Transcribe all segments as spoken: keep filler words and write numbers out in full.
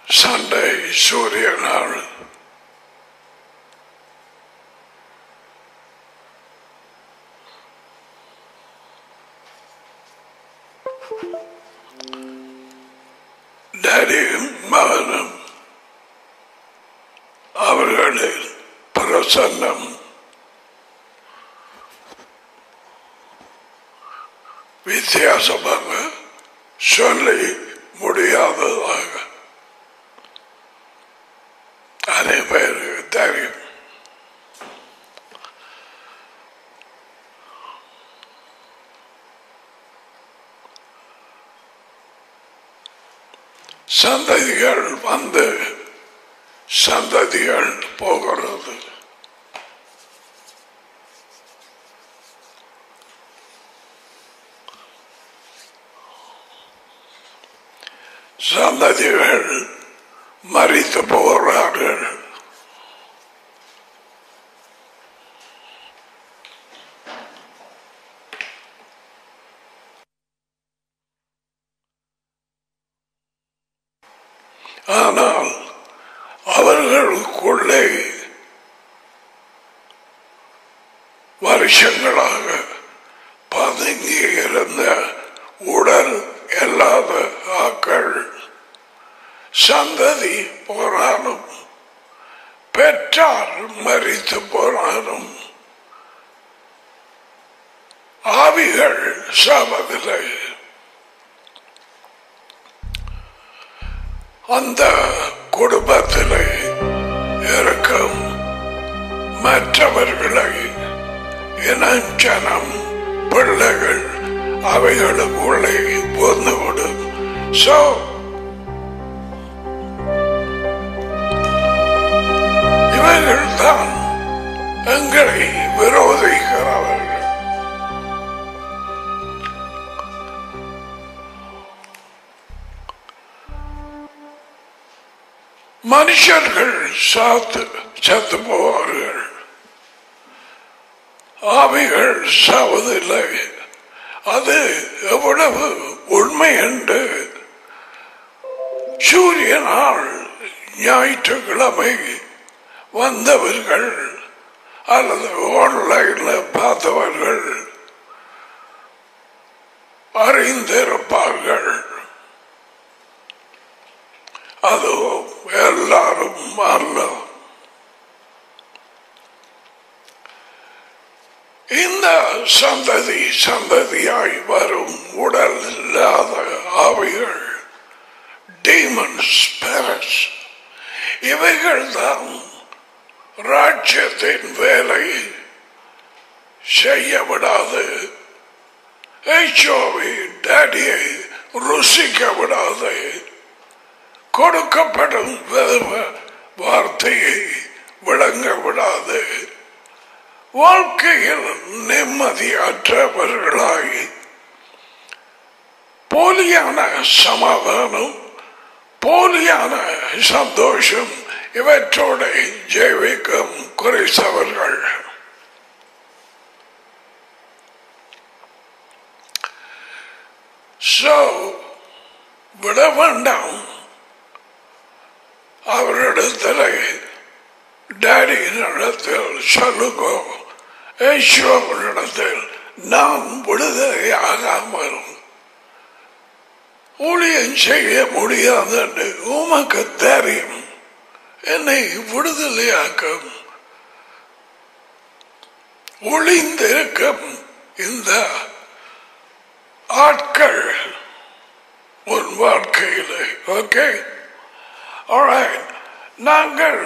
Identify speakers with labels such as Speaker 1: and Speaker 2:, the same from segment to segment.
Speaker 1: சண்டை சூரிய நாள். டாடியும் மகனும் அவர்களின் பிரசன்னம் வித்தியாசமாக சொல்லி முடியாததாக அனைவருக்கு தெரியும். சந்ததிகள் வந்து சந்ததிகள் போகிறது. சந்ததிகள் மரித்து போகிறார்கள். ஆனால் அவர்களுக்குள்ளே வருஷங்களாக பதுங்கி இருந்த உடல் இல்லாத ஆக்கள் சந்ததி போனாலும் பெற்றார் மரித்து போனாலும் ஆவிகள் சாவதில்லை. அந்த குடும்பத்திலே இருக்கும் மற்றவர்களை இனஞ்சனம் பிள்ளைகள் அவைகளுக்குள்ளே புகுந்துவிடும். சோ இவர்கள் தான் எங்களை விரோதிக்கிறவர்கள். மனுஷர்கள் சாத்து சத்து போவார்கள், ஆவிகள் சாவதில்லை. அது எவ்வளவு உண்மை என்று சூரிய நாள் ஞாயிற்றுக்கிழமை வந்தவர்கள் அல்லது ஆன்லைன்ல பார்த்தவர்கள் அறிந்திருப்பார்கள். அது எல்லாரும் அல்ல. இந்த சந்ததி சந்ததியாய் வரும் உடல் இல்லாத ஆவிகள், டீமன்ஸ், ஸ்பிரிட்ஸ், இவைகள் தான் ராஜ்யத்தின் வேலை செய்ய விடாது, ஏச்சோவை டாடியை ருசிக்க விடாது, கொடுக்கப்படும் வார்த்தையை விளங்க விடாது, வாழ்க்கையில் நிம்மதியற்றவர்களாய் போலியான சமாதானம், போலியான சந்தோஷம் இவற்றோட ஜெயிக்கும் குறைசவர்கள். சோ விட வேண்டாம். அவரிடத்தில் டாடி இடத்தில் சொல்லுங்கோ, ஈஸ்வரனிடத்தில் நான் விடுதலையாகாமல் ஊழியம் செய்ய முடியாது என்று உமக்கு தெரியும். என்னை விடுதலையாக்கும் ஒளிந்திருக்கும் இந்த ஆட்கள் உன் வாழ்க்கையில். Okay, alright. நாங்கள்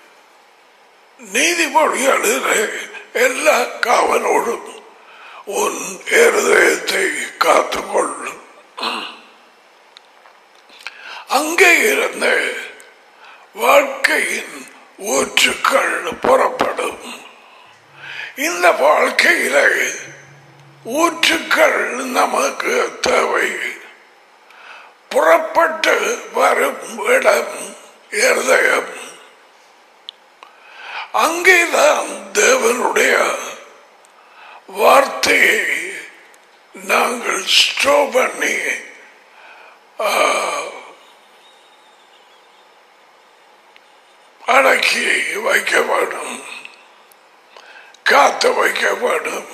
Speaker 1: நீதிமொழிகளிலே எல்லா காவலோடும் உன் இருதயத்தை காத்துக்கொள்ளும். அங்கே இருந்த வாழ்க்கையின் ஊற்றுக்கள் புறப்படும். இந்த வாழ்க்கையிலே ஊற்றுக்கள் நமக்கு தேவை. புறப்பட்டு வரும் இடம் இருதயம். அங்கேதான் தேவனுடைய வார்த்தையை நாங்கள் ஸ்டோர் பண்ணி அடக்கி வைக்க வேண்டும், காத்து வைக்க வேண்டும்.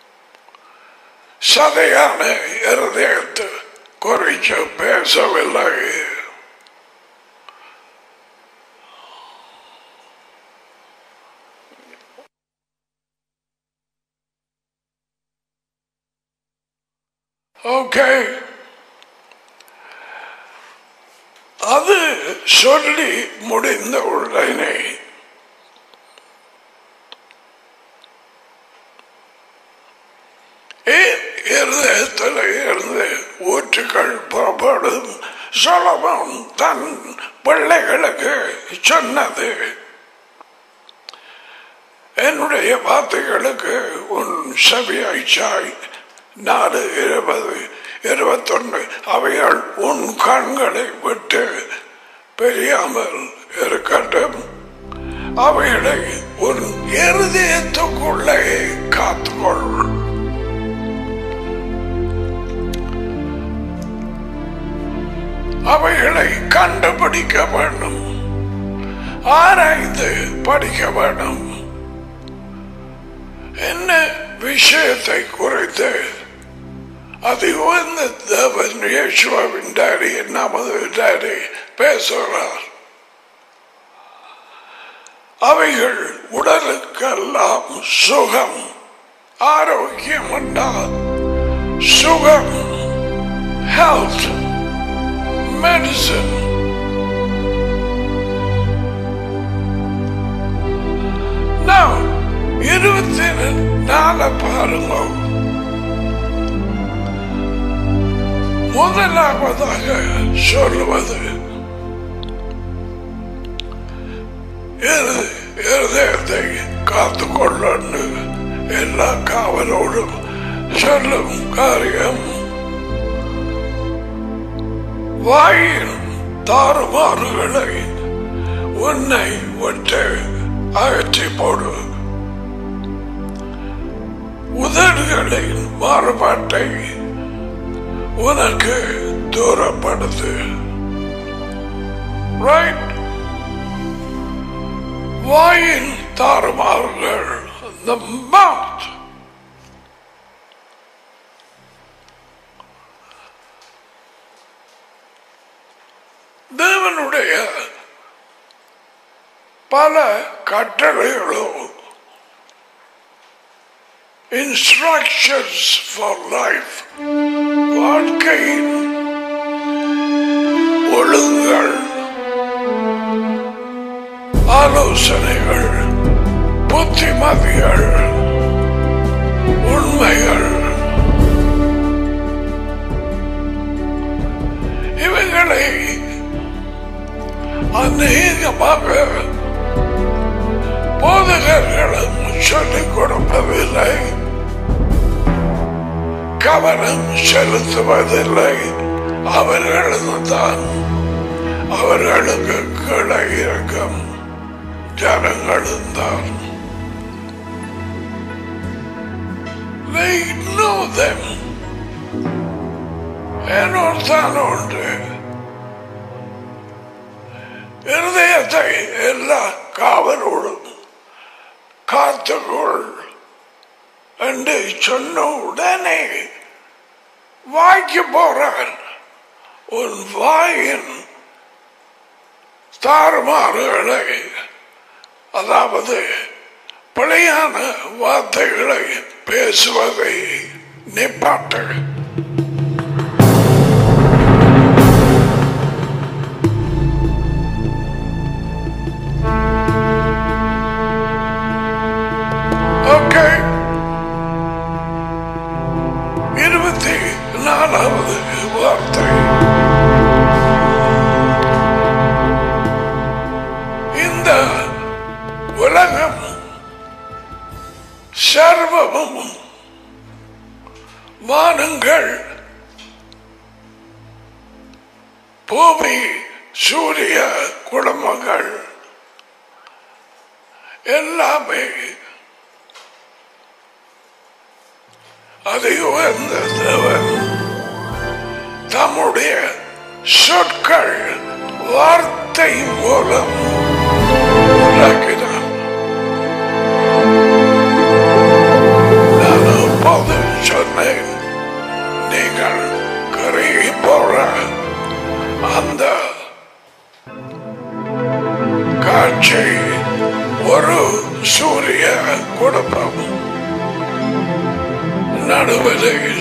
Speaker 1: சதையான இருதயத்தை குறித்து பேசவில்லை. ஓகே, அது சொல்லி முடிந்த உடனே இருதயத்தில் இருந்து ஊற்றுகள் புறப்படும். சொலமோன் தன் பிள்ளைகளுக்கு சொன்னது, என்னுடைய வார்த்தைகளுக்கு உன் செவியாய் நாலு இருபது இருபத்தொன்று அவைகள் உன் கண்களை விட்டு பெரியாமல் இருக்கட்டும், அவைகளை உன் இருதயத்துக்குள்ளே காத்துக்கொள். அவைகளை கண்டுபிடிக்க வேண்டும், ஆராய்ந்து படிக்க வேண்டும். என்ன விஷயத்தை குறித்து அது உயர்ந்த தேவன் இயேசுவின் டாடி, நமது டாடி பேசுகிறார். அவைகள் உடலுக்கெல்லாம் சுகம், ஆரோக்கியம் என்றால் சுகம், ஹெல்த், மெடிசன். இருபத்தி நாலு பாருங்க. முதலாவதாக சொல்லுவது இருதயத்தை காத்துக்கொள்ள எல்லா காவலோடும் சொல்லும் காரியம். வாயின் தாறுமாறுகளை உன்னை விட்டு அகற்றி போடு, உதடுகளின் மாறுபாட்டை உனக்கு தூரப்படுத்து. ரைட்? வாயின் தாறுமாறுகள், the mouth. தேவனுடைய பல கட்டளைகளோ instructions for life, வாழ்க்கையின் ஒழுங்குகள், ஆலோசனைகள், புத்திமதிகள், உண்மைகள், இவைகளை அநேகமாக போதகர்களும் சொல்லிக் கொடுப்பதில்லை, கவனம் செலுத்துவதில்லை. அவர்களும் தான் அவர்களுக்கு கீழே இருக்கும் ஜனங்களும் தான். They know them. என்னோடு தான் ஒன்று, இருதயத்தை எல்லா காவலோடும் காத்துக்கொள் என்று சொன்ன உடனே வாய்க்கு போறார். உன் வாயின் தாறுமாறுகளை, அதாவது பிழையான வார்த்தைகளை பேசுவதை நிப்பாட்டு. இருபத்தி நாலாவது வார்த்தை, இந்த உலகம் சர்வமும் வானங்கள், பூமி, சூரிய குடும்பங்கள் எல்லாமே அதை உயர்ந்த தேவன் தம்முடைய சொற்கள் வார்த்தை மூலம்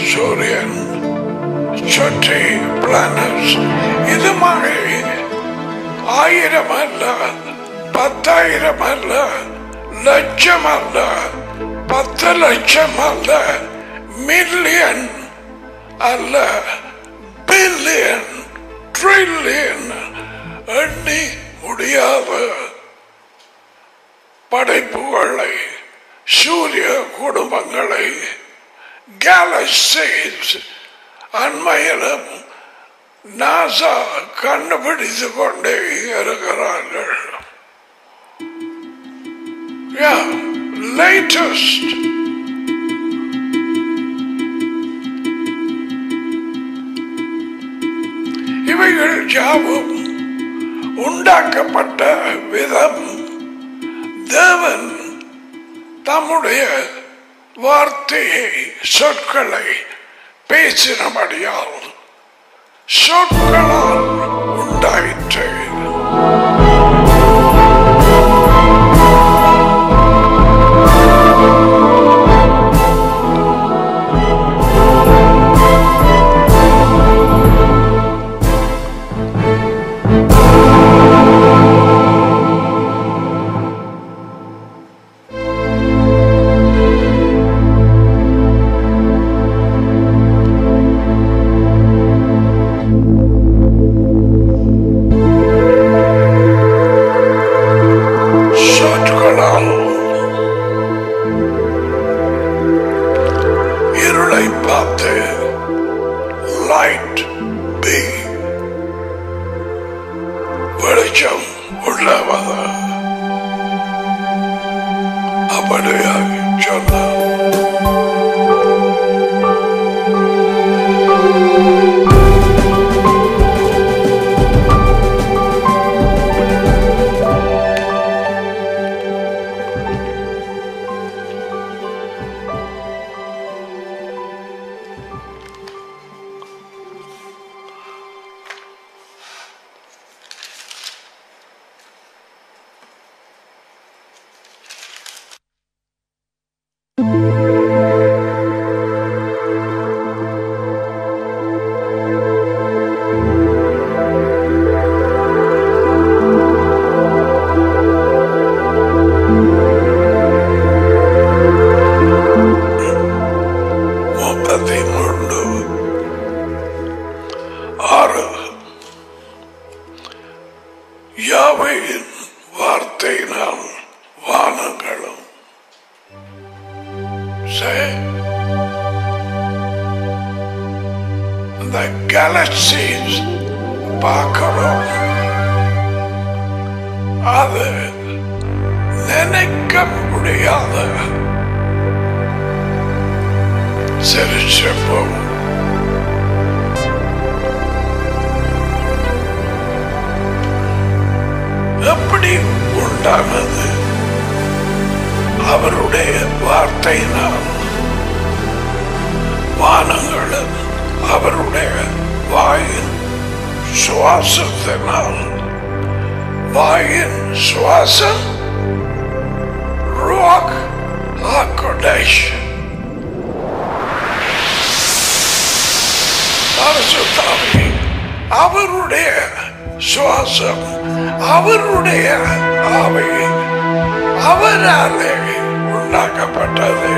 Speaker 1: சூரியன் சுற்றி பிளானட்ஸ் இது மாதிரி ஆயிரம் அல்ல, பத்தாயிரம் அல்ல, லட்சம் அல்ல, பத்து லட்சம் அல்ல, மில்லியன் அல்ல, பில்லியன், ட்ரில்லியன் எண்ணி முடியாத படைப்புகளை, சூரிய குடும்பங்களை, கேலக்சிஸ் அண்மையிலும் நாசா கண்டுபிடித்துக் கொண்டே இருக்கிறார்கள். லேட்டஸ்ட் இவைகள் யாவும் உண்டாக்கப்பட்ட விதம் தேவன் தம்முடைய வார்த்தையை சொற்களை பேசினபடியால் சொற்களால் உண்டாயிற்று. Galaxies பார்க்கிறோம். அது நினைக்க முடியாத சிரிச்சப்பம். எப்படி உண்டானது? அவருடைய வார்த்தையினால். வானங்களும் அவருடைய வாயின் சுவாசத்தினால். வாயின் சுவாசம் ருவாக் ஹாகோடேஷ். பரிசுத்தாவி அவருடைய சுவாசம், அவருடைய ஆவி அவராலே உண்டாக்கப்பட்டது.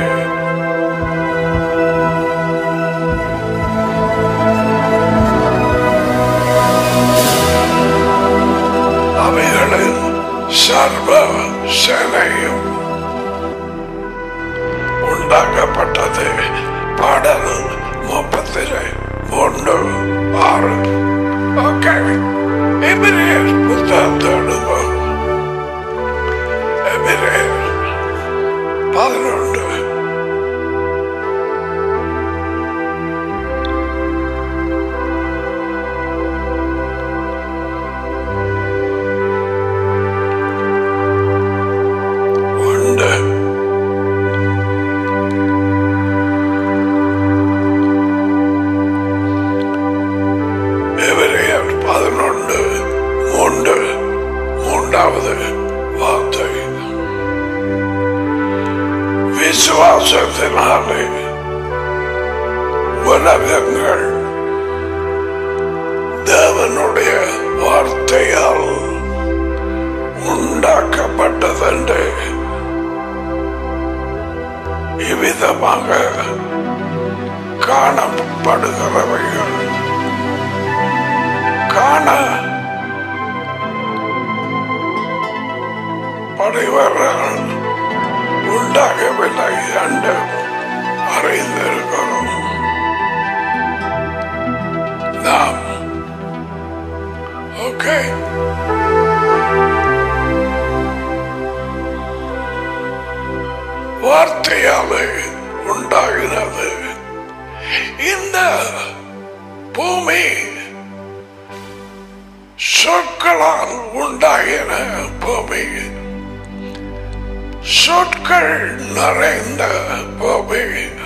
Speaker 1: அவைகளின் சர்வ சேனையும் உண்டாக்கப்பட்டது. பாடல் முப்பத்தி ஒன்று ஆறு. ஓகே, எபிரேயர் புத்தகத்தோடு எபிரேயர் பதினொன்று விசுவாசத்தினாலே உலகங்கள் தேவனுடைய வார்த்தையால் உண்டாக்கப்பட்டதென்று இவ்விதமாக காணப்படுகிறவைகள் காண படைவர்கள் உண்டாகவில்லை என்று அறிந்திருக்கிறோம். நாம் ஓகே வார்த்தையாலே உண்டாகிறது. இந்த பூமி சொற்களால் உண்டாகின பூமி, சொற்கள் நிறைந்த பூமி.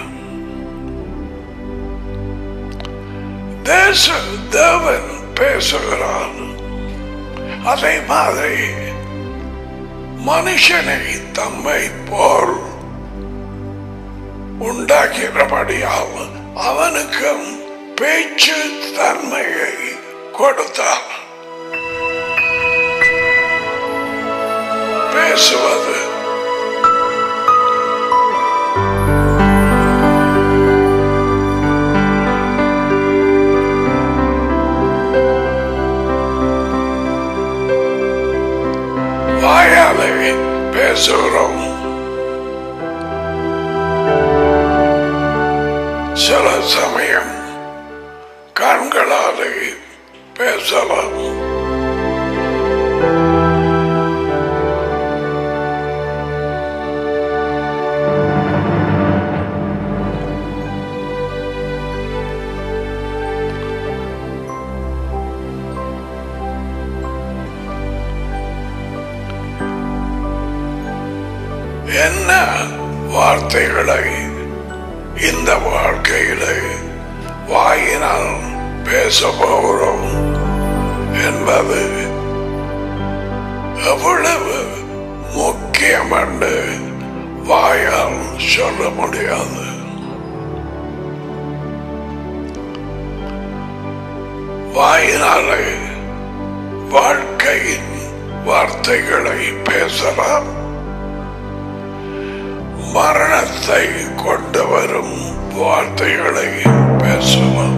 Speaker 1: தேச தேவன் பேசுகிறார். அதே மாதிரி மனுஷனை தம்மை போல் உண்டாக்கிறபடியால் அவனுக்கும் பேச்சு தன்மையை கொடுத்தார். பேசுவது வாயாலே பேசுகிறோம். சில சமயம் கண்களாலே பேசலாம். என்ன வார்த்தைகளை இந்த வாழ்க்கையிலே வாயினால் பேச போகிறோம் என்பது எவ்வளவு முக்கியம் என்று வாயால் சொல்ல முடியாது. வாயினாலே வாழ்க்கையின் வார்த்தைகளை பேசலாம். மரணத்தை கொண்டு வரும் வார்த்தைகளை பேசலாம்.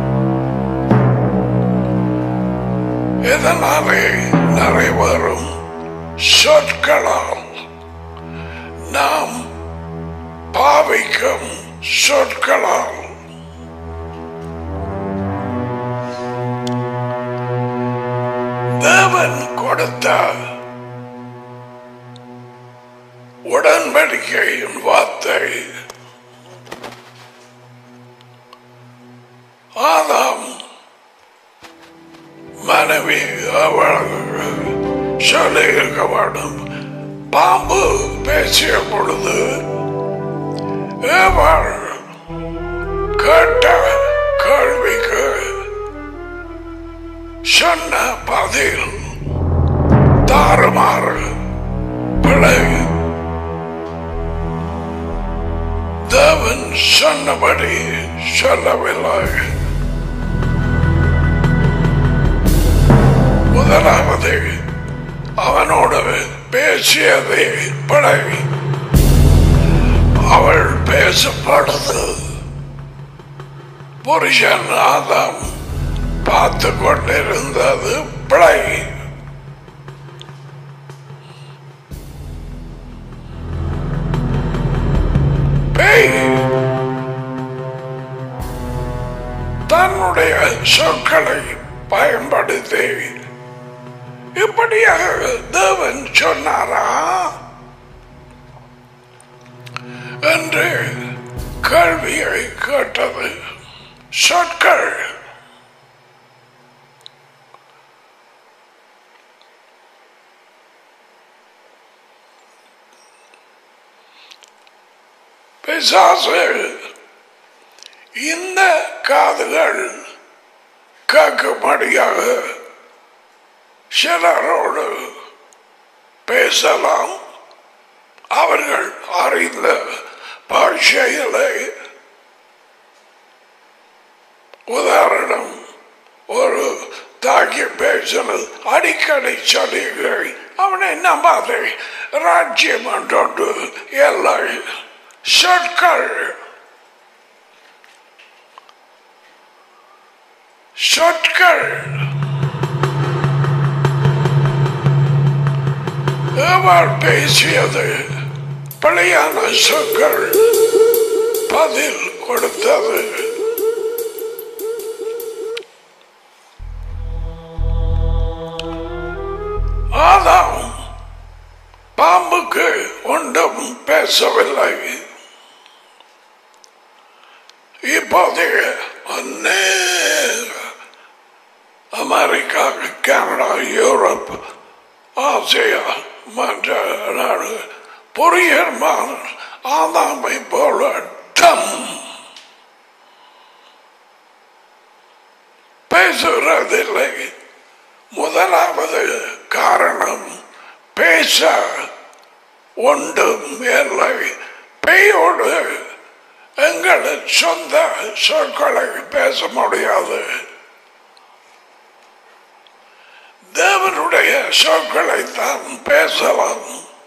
Speaker 1: இதனாலே நிறைவேறும் சொற்களால் நாம் பாவிக்கும் சொற்களால் தேவன் கொடுத்த உடன்படிக்கையின் வார்த்தை ஆதாம் மனைவி அவளுக்கு சொல்லி இருக்க வேண்டும். பாம்பு பேசிய பொழுது அவள் கேட்ட கேள்விக்கு சொன்ன பதில் தாறுமாறு பிழை. தேவன் சொன்னபடி சொல்லவில்லை. முதலாவது அவனோடு பேசியதே பிழை. அவள் பேசப்படுது புருஷன் ஆதாம் பார்த்து கொண்டிருந்தது பிழை. தன்னுடைய சொற்களை பயன்படுத்தி இப்படியாக தேவன் சொன்னாரா என்று கேள்வியை கேட்டது. சொற்கள் பிசாசு இந்த காதுகள் கேட்கும்படியாக சிலரோடு பேசலாம். அவர்கள் அறிந்த பாஷையிலே உதாரணம், ஒரு தாக்கி பேசுறது அடிக்கடி சொல்லுங்கள், அவனை நம்பாதே, ராஜ்யம் ஒன்று எல்லை சொற்கள் சொற்கள் எவர் பேசியது பழையான சொற்கள் பதில் கொடுத்தது. ஆதாம் பாம்புக்கு ஒன்றும் பேசவில்லை. இப்போதைய அமெரிக்கா, கனடா, யூரோப், ஆசியா மற்ற நாடு பொறியமான ஆதாமை போல டம் பேசுறதில்லை. முதலாவது காரணம், பேச ஒன்றும் இல்லை. பேயோடு எங்கள் சொந்த சொற்களை பேச முடியாது. தேவனுடைய சொற்களை தான் பேசலாம்.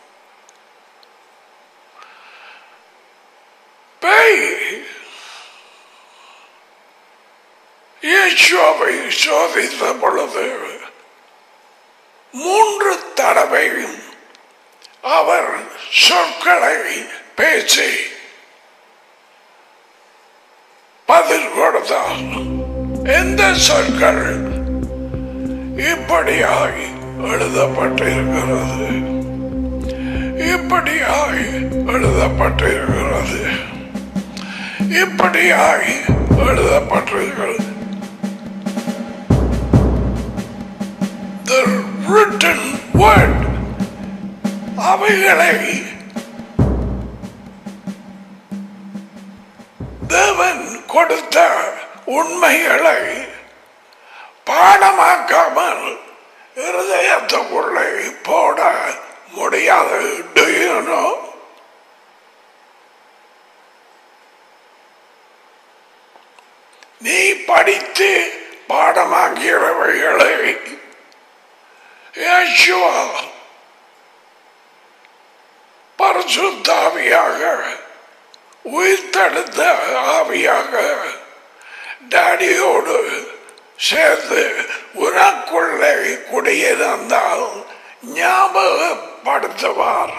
Speaker 1: பேய் இயேசுவை சோதித்த பொழுது மூன்று தடவையும் அவர் சொற்களை பேசி பதில் கொடுத்தார். எந்த சொற்கள்? இப்படியாய் எழுதப்பட்டிருக்கிறது, இப்படியாய் எழுதப்பட்டிருக்கிறது, இப்படியாய் எழுதப்பட்டிருக்கிறது. The written word. அவைகளை தேவன் கொடுத்த உண்மைகளை பாடமாக்காமல் இருதயத்துக்குள்ளே போட முடியாது. Do you know? நீ படித்து பாடமாக்கிறவைகளை யேசுவா பரிசுத்த ஆவியாக, உயிர்த்தெழுந்த ஆவியாக டாடியோடு சேர்ந்து உனக்குள்ளே குடியிருந்தால் ஞாபகப்படுத்துவார்.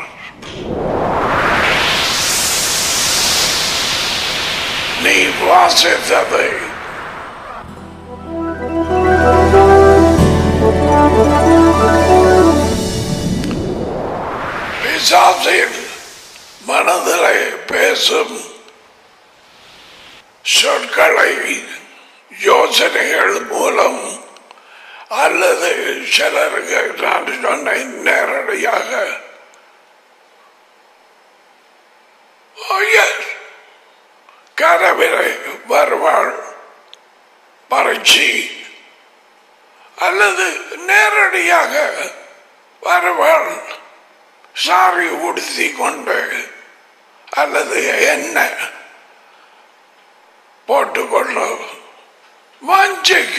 Speaker 1: நீ வாசித்ததை பிசாசின் மனதிலே பேசும் சொற்களை யோசனைகள் மூலம் அல்லது சிலருக்கு நான் சொன்ன நேரடியாக கனவிலே வருவாள் பறிச்சி, அல்லது நேரடியாக வருவாள் சாரி உடுத்தி கொண்டு, அல்லது என்ன போட்டுக்கொள்ள வஞ்சிக்க.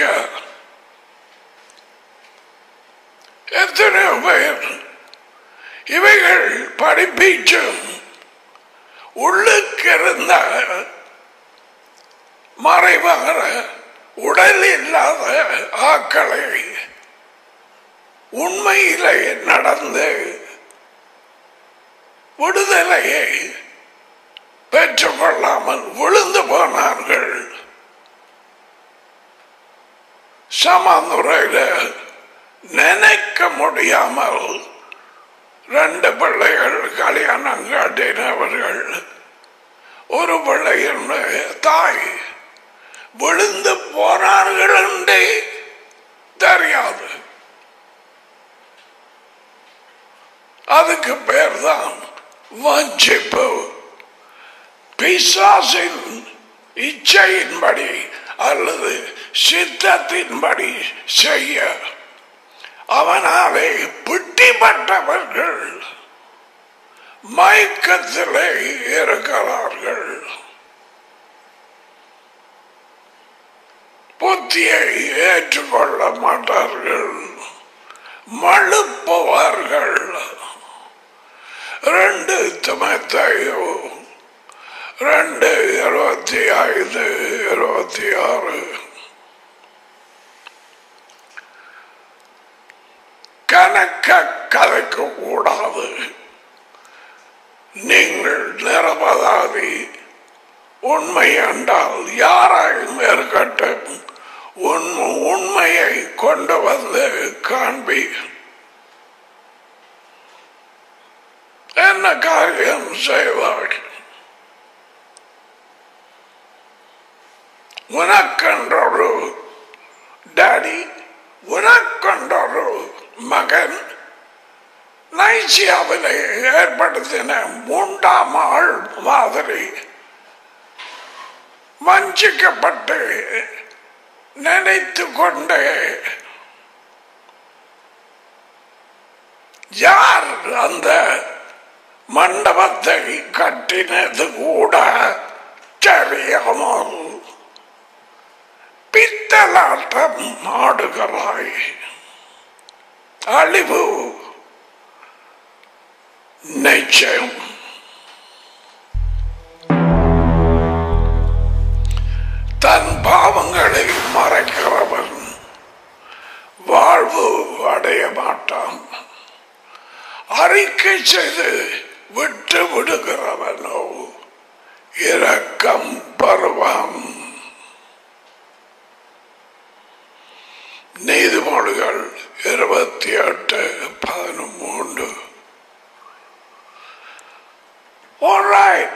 Speaker 1: எத்தனையோ பேர் இவைகள் படிப்பீச்சும் உள்ளுக்கு இருந்த மறைவான உடல் இல்லாத ஆக்களை உண்மையிலே நடந்து விடுதலையை பெற்றுக்கொள்ளாமல் விழுந்து போனார்கள். சமமுறையில் நினைக்க முடியாமல் ரெண்டு பிள்ளைகள் கல்யாணம் காட்டினவர்கள். ஒரு பிள்ளையின் தாய் விழுந்து போனார்கள் என்றே தெரியாது. அதுக்கு பேர் தான் வஞ்சிப்பு. பிசாசின் இச்சையின்படி அல்லது சித்தத்தின்படி செய்ய அவனாலே பிடிபட்டவர்கள் மயக்கத்திலே இருக்கிறார்கள். புத்தியை ஏற்றுக்கொள்ள மாட்டார்கள், மழுப்புவார்கள். ரெண்டு தமத்தையோ ரெண்டு இருபத்தி ஐந்து இருபத்தி ஆறு. கணக்க கதைக்க கூடாது. நீங்கள் நிரபராதி. உண்மை என்றால் யாராயும் இருக்கட்டும், உண்மையை கொண்டு வந்து காண்பி. என்ன காரியம் செய்வார்? உனக்கொண்டொரு டாடி, உனக்கொண்டொரு மகன் நைசியாவிலே ஏற்படுத்தின மூன்றாம் ஆள் மாதிரி வஞ்சிக்கப்பட்டு நினைத்து கொண்டே யார் அந்த மண்டபத்தை கட்டினது கூட தெரியாமல் பித்தலாட்டம் ஆடுகிறாய். அழிவு நிச்சயம். தன் பாவங்களை மறைக்கிறவன் வாழ்வு அடைய மாட்டான். அறிக்கை செய்து விட்டு விடுகிறவனோ இரக்கம் பெறுவான். நீதிமொழிகள் இருபத்தி எட்டு பதிமூன்று. All right.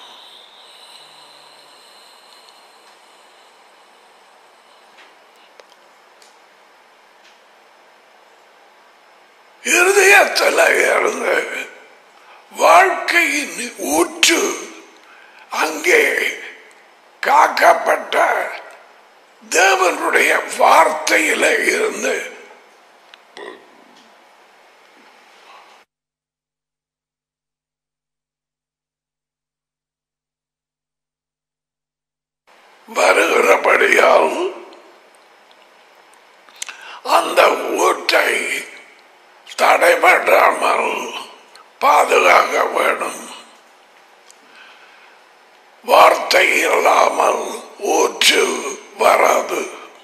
Speaker 1: இருதயத்தில் இருந்து வாழ்க்கையின் ஊற்று அங்கே காக்கப்பட்ட தேவனுடைய வார்த்தையில இருந்து வருகிறபடியால் அந்த ஊற்றை தடைபடாமல் பாதுகாக்க வேண்டும். வார்த்தை இல்லாமல் ஊற்று வராது.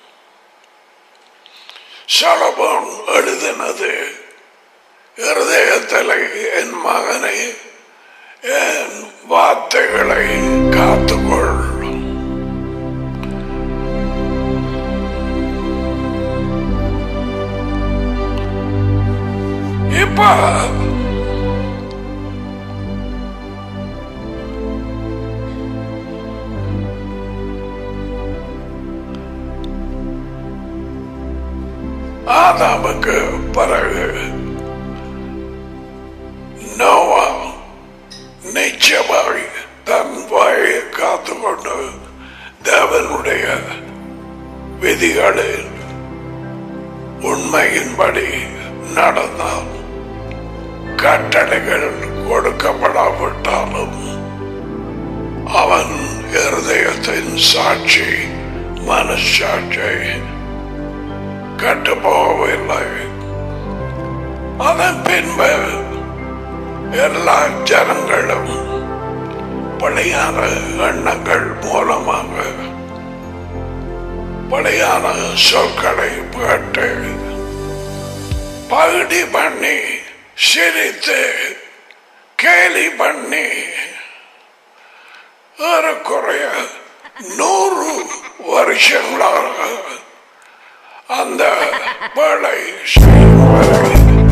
Speaker 1: சாலமோன் எழுதினது, இருதயத்தில் என் மகனை என் வார்த்தைகளை காத்துக்கொள். இப்ப ஆதாமுக்கு பிறகு நோவா நிச்சயமாய் தன் வாயை காத்துக்கொண்டு தேவனுடைய விதிகளில் உண்மையின்படி நடந்தால் கட்டளைகள் கொடுக்கப்படாவிட்டாலும் அவன் இருதயத்தின் சாட்சி மனசாட்சி கட்டுப்போகவில்லை. அதன் பின்பு எல்லா ஜனங்களும் பழையான எண்ணங்கள் மூலமாக பழையான சொற்களை கேட்டு பகுதி பண்ணி சிரித்து கேலி பண்ணி ஏறக்குறைய நூறு வருஷங்களாக அந்த வேலை செய்யும் வரை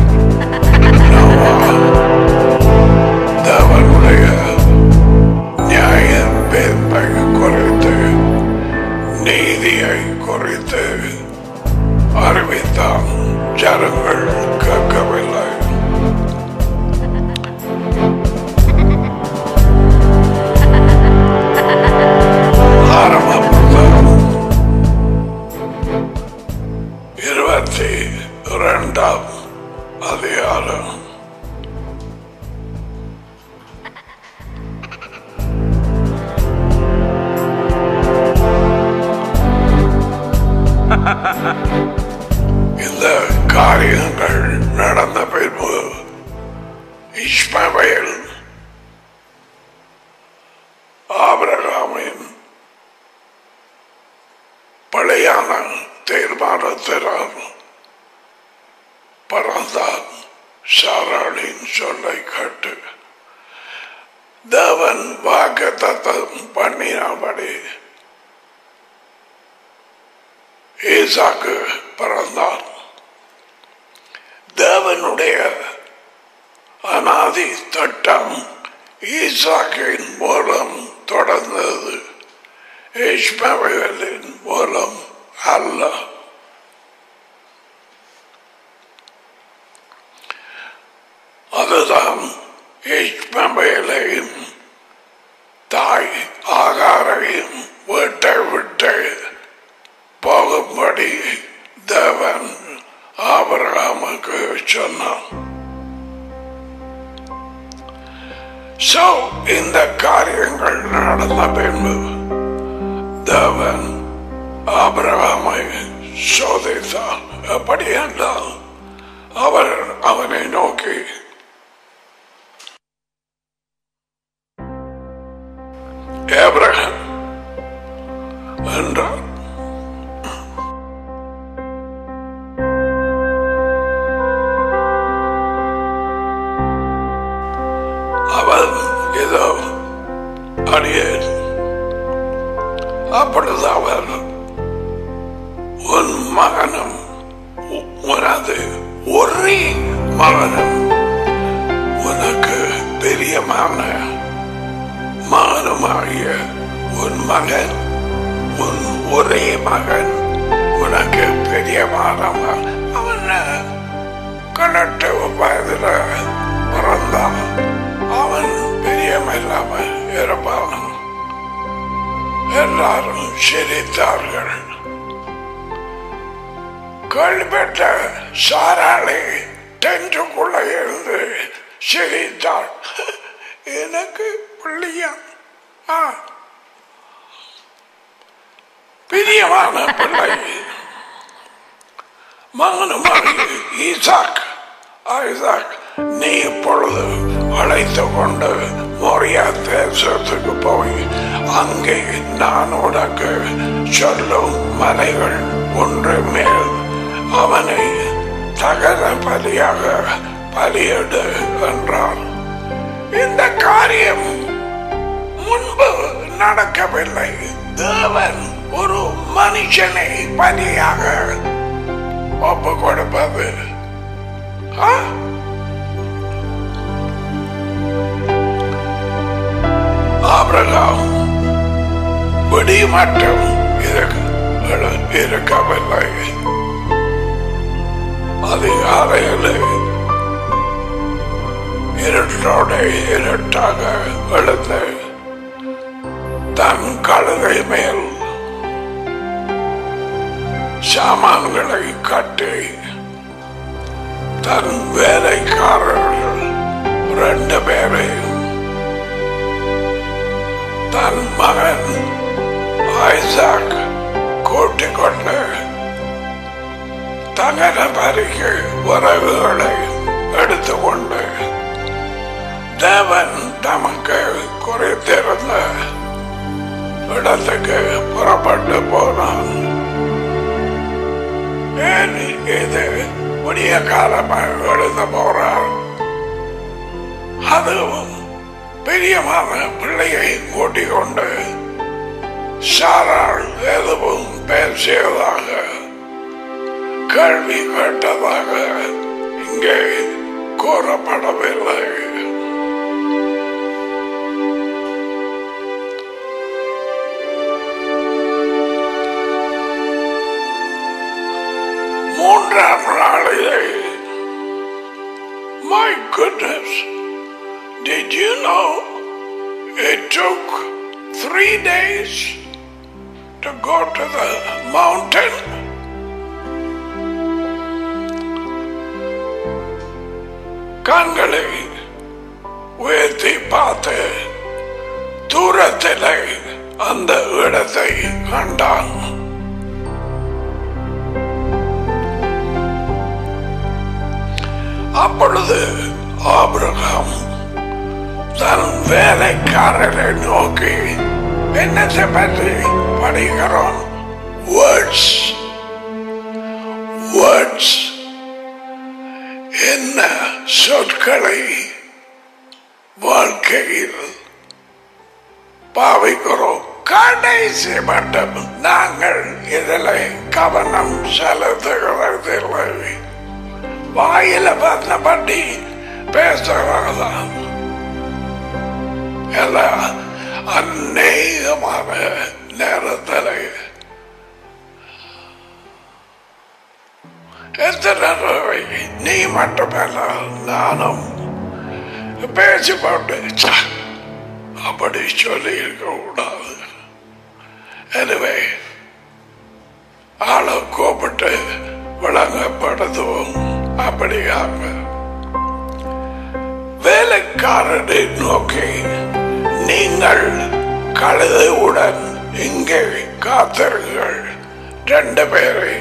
Speaker 1: தேவனுடைய நியாய தீர்ப்பை குறித்து நீதியை குறித்து அறிவித்தான். ஜனங்கள் கேட்கவில்லை. ஆரம்பம் இருபத்தி இரண்டாம் அதிகாரம். பிறந்தான். சாராளின் சொல்லை கேட்டு தேவன் வாக்குத்தத்தம் பண்ணினபடி ஈசாக்கு பிறந்தான். தேவனுடைய அநாதி திட்டம் ஈசாக்கின் மூலம் தொடர்ந்தது, இஸ்மவேலின் மூலம் அல்ல. அதுதான் இஸ்மவேலையும் தாய் ஆகாரையும் வீட்டை விட்டு போகும்படி தேவன் ஆபிரகாமுக்கு சொன்னான். சோ இந்த காரியங்கள் நடந்த பின்பு தேவன் ஆபிரகாமை சோதித்தார். எப்படி என்றால் அவர் அவனை நோக்கி ஆபிரகாம் என்றார். அவன் ஏதோ அடியேன். அப்பொழுது அவர் உன் மகனும் உனது ஒரே மகனும் உனக்கு பிரியமான மகனுமாகிய உன் மகன், உன் ஒரே மகன் உனக்கு பிரியமானவன். அவன் கலட்டு வயதுல பிறந்தான். அவன் பிரியமில்லாம இருப்பான். எல்லாரும் சிரித்தார்கள். கேள்விப்பட்ட சாராளி டென்ட்டுக்குள்ள இருந்து சிரித்தாள். எனக்கு பிள்ளையா, பிரியமான பிள்ளை மகனுமாகி ஈசாக். ஐசாக், நீ இப்பொழுது அழைத்து கொண்டு மோரியா தேசத்துக்கு போய் அங்கே நான் உனக்கு சொல்லும் மலைகள் ஒன்று மேல் அவனை தகர பலியாக பலியிடு என்றார். இந்த காரியம் முன்பு நடக்கவில்லை. தேவன் ஒரு மனுஷனை பலியாக ஒப்பு கொடுப்பது ஆபிரகாம் விடி மட்டும் இருக்கவில்லை. அதிகாலையில் இருட்டோட இருட்டாக எழுந்து தன் கழுதை மேல் சாமான்களை கட்டி தன் வேலைக்காரர்கள் ரெண்டு பேரையும் தன் மகன் ஐசாக் கூட்டிக் கொண்டு தகன பறிக்கு உறவுகளை எடுத்துக்கொண்டு தேவன் தமக்கு குறித்திருந்த இடத்துக்கு புறப்பட்டு போனான். ஏன் இது விடிய காலமாக எழுத போறார்? அதுவும் பிரியமான பிள்ளையை கூட்டிக் கொண்டு சாராள் எதுவும் பேசியதாக கேள்வி கேட்டதாக இங்கே கூறப்படவில்லை. மூன்றாம் நாளிலே, my goodness, did you know it took three days to go to the mountain? கண்களை உயர்த்தி பார்த்து தூரத்திலே அந்த இடத்தை கண்டான். அப்பொழுது ஆபிரகாம் தன் வேலைக்காரரை நோக்கி, என்னத்தை பற்றி படிக்கிறோம்? வேர்ட்ஸ் வேர்ட்ஸ் சொற்களை வாழ்க்கையில் பாவிக்கிறோம். கடைசி மட்டும் நாங்கள் இதில் கவனம் செலுத்துகிறதில்லை. வாயில வந்தபடி பேசுகிறதான் அநேகமான நேரத்தில் எத்தனை நீ மட்டுமல்ல நானும் பேசி போட்டு அப்படி சொல்லி இருக்க கூடாது. எனவே ஆளை கூப்பிட்டு விளங்கப்படுத்துவோம். அப்படியாக வேலைக்காரனை நோக்கி நீங்கள் கழுதையுடன் இங்கே காத்திருங்கள், ரெண்டு பேரை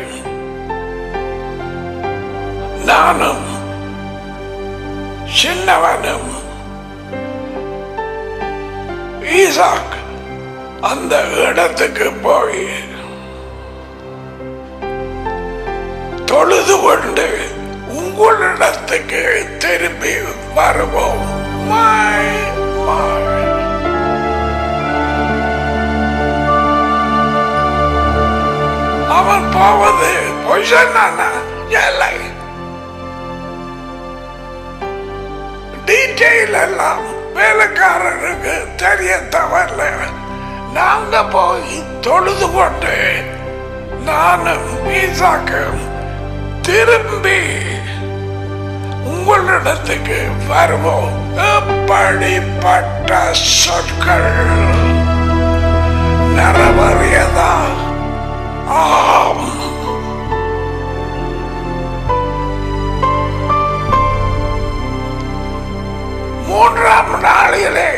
Speaker 1: நானும் சின்னவனும் ஈசாக் அந்த இடத்துக்கு போய் தொழுது கொண்டு உங்களிடத்துக்கு திரும்பி வருவோம். அவன் போவது பொய்சனான இல்லை. டீட்டெயில் எல்லாம் வேலைக்காரருக்கு தெரிய தவறல. நாங்க போய் தொழுது கொண்டு நானும் ஈசாக்கும் திரும்பி உங்களிடத்துக்கு வருவோம். எப்படிப்பட்ட சொற்கள் நிறைவேறியதா? ஆம். மூன்றாம் நாளிலே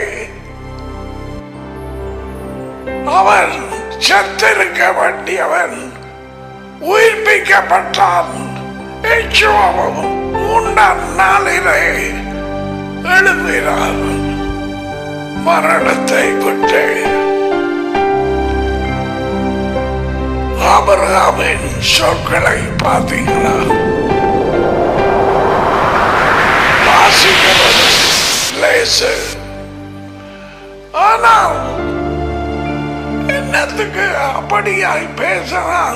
Speaker 1: அவன் செத்திருக்க வேண்டியவன் உயிர்ப்பிக்கப்பட்டான். மூன்றாம் நாளிலே எழுப்பினார். மரணத்தை விட்டு ஆபிரகாமின் சொற்களை பார்த்தீங்களா? வாசிக்கிறது லேசு. ஆனால் என்னத்துக்கு அப்படியாய் பேசுறான்?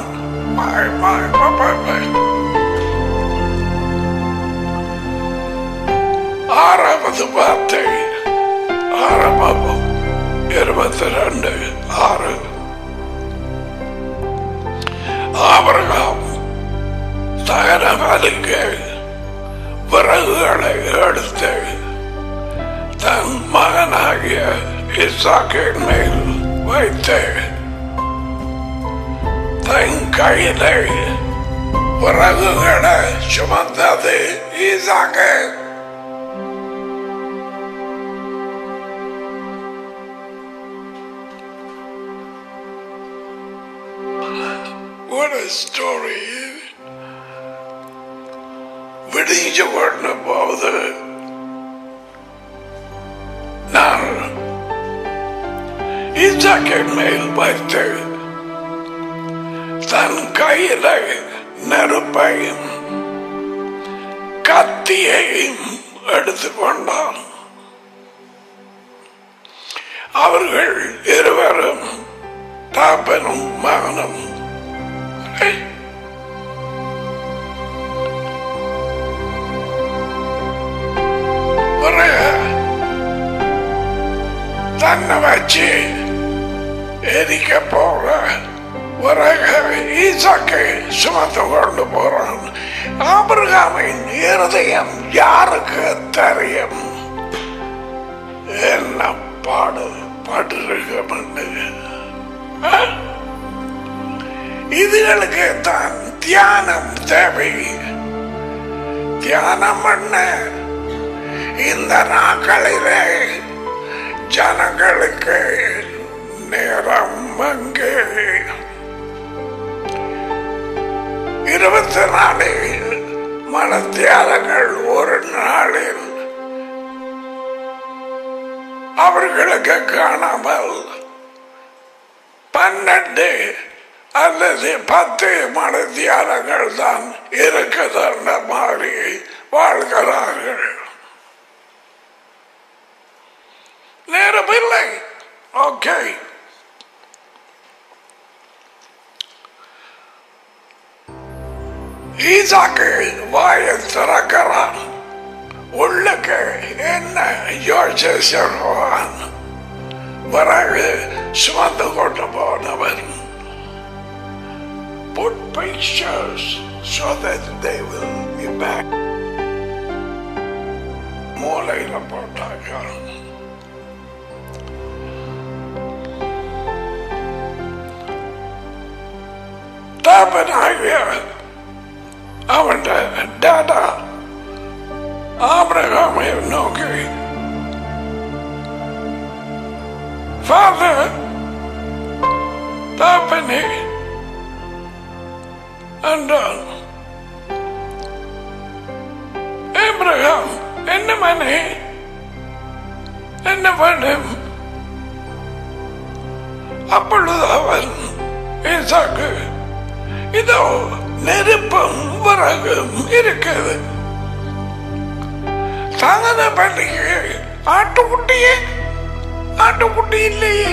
Speaker 1: ஆறாவது வார்த்தை ஆரம்பம் இருபத்தி ரெண்டு ஆறு. ஆபிரகாம் தகனவாதிக்கு விறகுகளை எடுத்து தன் மகனாகிய ஈசாக்கின் மேல் வைத்து தன் கையிலே விறகுகளை சுமந்தது ஈசாக்கு. What a story. விடிஞ்ச கொண்ட போது நான் ஈசாக்கின் மேல் வைத்து தன் கையில நெருப்பையும் கத்தியையும் எடுத்துக்கொண்டான். அவர்கள் இருவரும் தாப்பனும் மகனும் தன்னை வச்சு எரிக்க போற ஈசாக்கை சுமந்து கொண்டு போறான். ஆபிரகாமின் இருதயம் யாருக்கு தெரியும்? என்ன பாடு பட்டிருக்க. இதுகளுக்கு தான் தியானம் தேவை. தியானம் பண்ண இந்த நாட்களிலே ஜனங்களுக்கு நேரம் அங்கே இருபத்தி நாலு மனத்தியாலங்கள் ஒரு நாளில் அவர்களுக்கு காணாமல் பன்னெண்டு அல்லது பத்து மனத்தியாலங்கள் தான் இருக்குதுன்ற மாதிரி வாழ்கிறார்கள். நேரமில்லை. ஓகே, ஈசாக்கு வாயை திறக்கிறான். உள்ளுக்கு என்ன யோசிச்சு சொல்வான்? பிறகு சுமந்து கொண்டு போனவன். Put pictures so that they will be back. மூலையில போட்டாங்க. தாபனாகிய அவன் டாடா ஆபிரகாமை நோக்கி, Father, தாபனே என்றான். ஆபிரகாம், என்ன மனே, என்ன வேண்டும்? அப்பொழுது அவன் ஈசாக்கு, இதோ நெருப்பும் விறகும் இருக்குது, சாதன பள்ளிக்கு ஆட்டுக்குட்டியே, ஆட்டுக்குட்டி இல்லையே,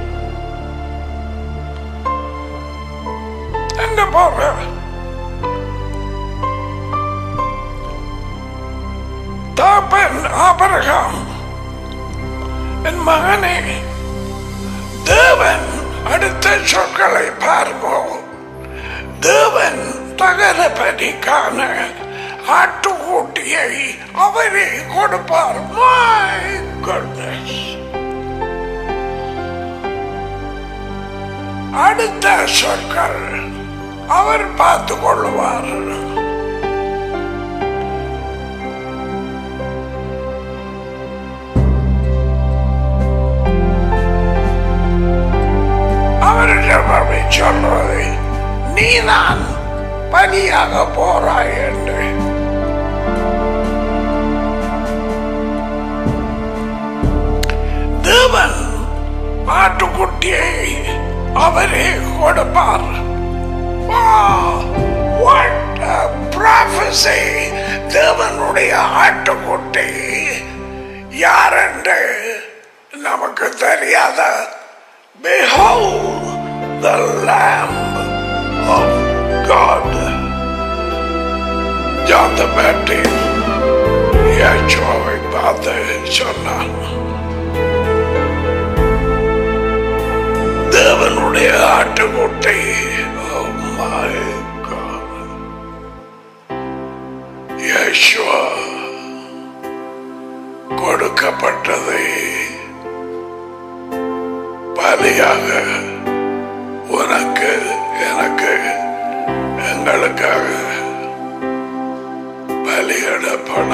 Speaker 1: எங்க போற? தாப்பன் ஆபிரகாம், என் மகனே, தேவன் அடுத்த சொற்களை பார்ப்போம். தேவன் தகரபடிக்கான ஆட்டுக்குட்டியை அவரே கொடுப்பார். My goodness. அடுத்த சொற்கள் அவர் பார்த்துக் கொள்வார். அவரிடம் சொல்றது, நீதான் பலியாக போறாய் என்று. தேவன் ஆட்டுக்குட்டியை அவரே கொடுப்பார். What a prophecy! தேவனுடைய ஆட்டுக்குட்டி யார் என்று நமக்கு தெரியாத. Behold the Lamb of God. John the Baptist யேசுவை பார்த்து சொன்னான், தேவனுடைய ஆட்டுக்குட்டி. Oh my God. யேசுவா கொடுக்கப்பட்டதை பலியாக உனக்கு எனக்கு எங்களுக்காக பலியிடப்பட.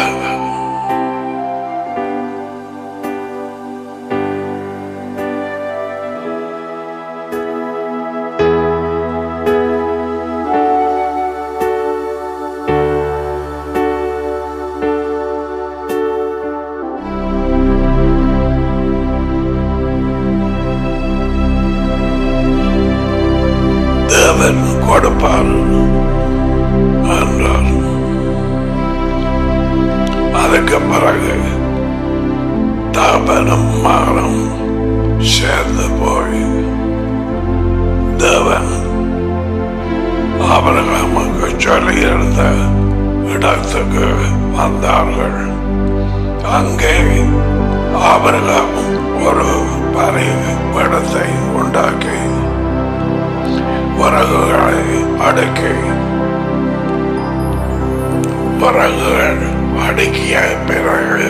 Speaker 1: தேவன் கொடுப்பார் என்றார். அதுக்கு பிறகு தாபனும் மகனும் சேர்ந்து போய் தேவன் ஆபிரகாமுக்கு சொல்லியிருந்த இடத்துக்கு வந்தார்கள். அங்கே ஆபிரகாம் ஒரு பனை படத்தை உண்டாக்கி விறகுகளை அடுக்கி, விறகுகள் அடுக்கிய பிறகு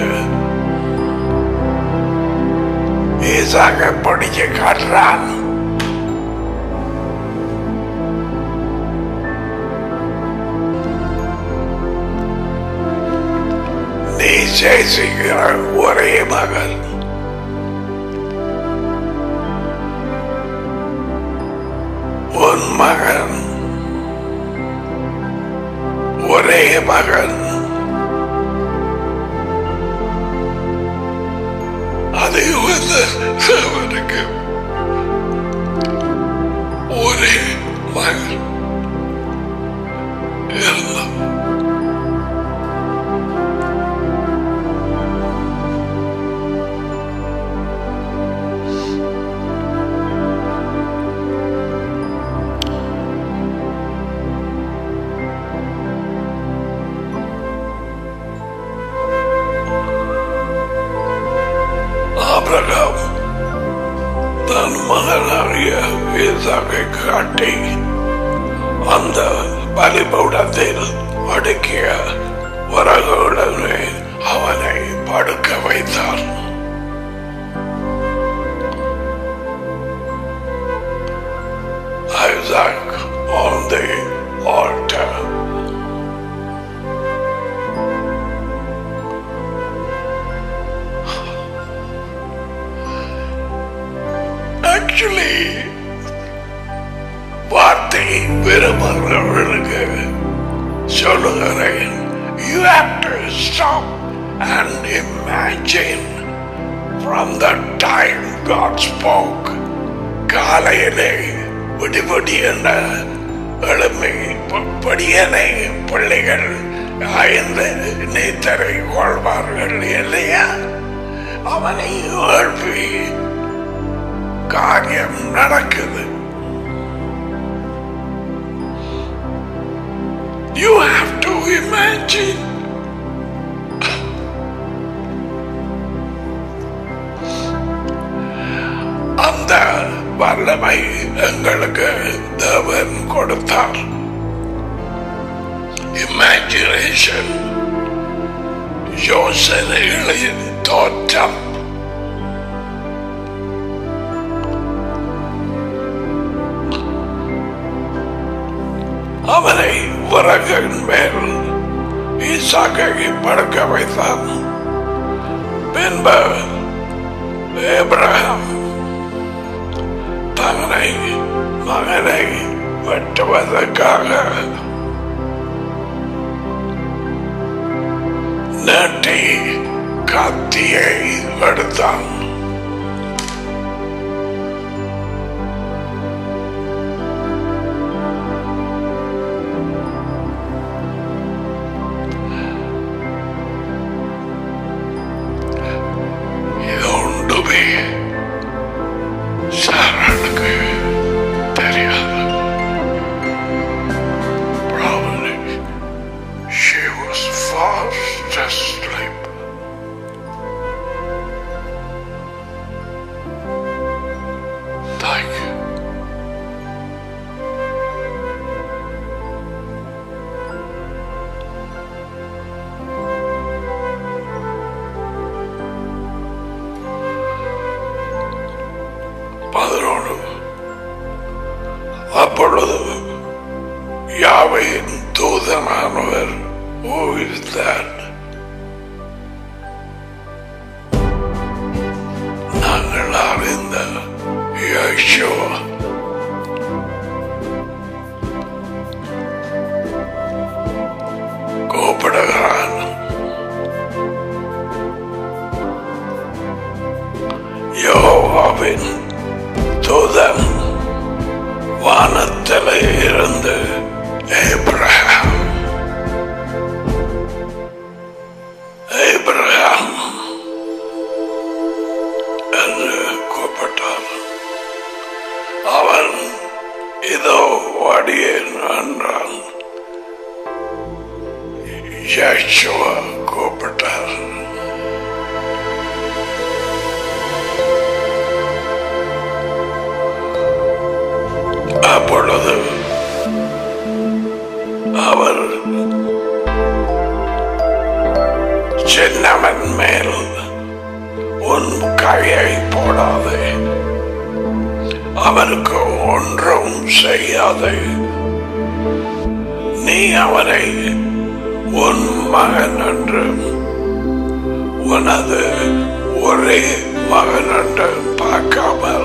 Speaker 1: ஈசாக்கை பிடிச்சு காட்டுறான். நீ சேசிக்கிற ஒரே மகன், உன் மகன், ஒரே மகன், அதை வந்து அவனுக்கு ஒரே மகன் இருந்தான். மகனாகிய ஈசாக்கை காட்டி அந்த பலிபீடத்தில் அடுக்கிய வரகுடனே அவனை படுக்க வைத்தார். Isaac on the altar. Actually, வார்த்தை பெருமர்களுக்கு சொல்லுகிறேன். You have to stop and imagine from the time God spoke. காலையிலே விடுபடி என்ற எழுமை படியனை பிள்ளைகள் ஐந்து நீத்தரை கொள்வார்கள் இல்லையா? அவனை எழுப்பி காரியம் நடக்குது. You have to imagine. அந்த வல்லமை எங்களுக்கு தேவன் கொடுத்தார். இமேஜினேஷன், யோசனைகளின் தோற்றம். அவனை விறகின் மேல் ஈசாக்கை படுக்க வைத்தான். பின்பு ஆபிரகாம் தன்னை மகனை வெட்டுவதற்காக நட்டி கத்தியை எடுத்தான். அப்பொழுது யாவையின் தூதனானவர் ஓய்ந்தார். நாங்கள் அறிந்த யெகோவா கூப்பிடுகிறான். யெகோவாவின் தூதன் வானத்திலே இருந்து ஆபிரகாம் ஆபிரகாம் என்று கூப்பிட்டார். அவன் இதோ அடியேன் என்றான். யெகோவா கூப்பிட்டார். அப்பொழுது அவர் சின்னவன் மேல் உன் கையை போடாதே, அவனுக்கு ஒன்றும் செய்யாதே, நீ அவனை உன் மகன் என்று உனது ஒரே மகன் என்று பார்க்காமல்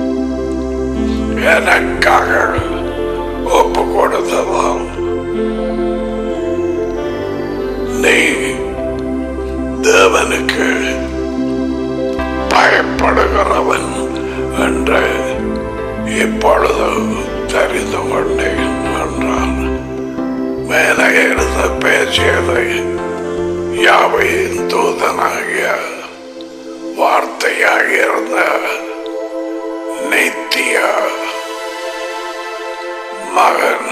Speaker 1: எனக்காக ஒப்பு கொடுத்ததால் நீ தேவனுக்கு பயப்படுகிறவன் என்று இப்பொழுது தெரிந்து கொண்டேன் என்றான். மேலே இருந்து பேசியதை யாவையின் தூதனாகிய வார்த்தையாக இருந்த நித்திய மகன்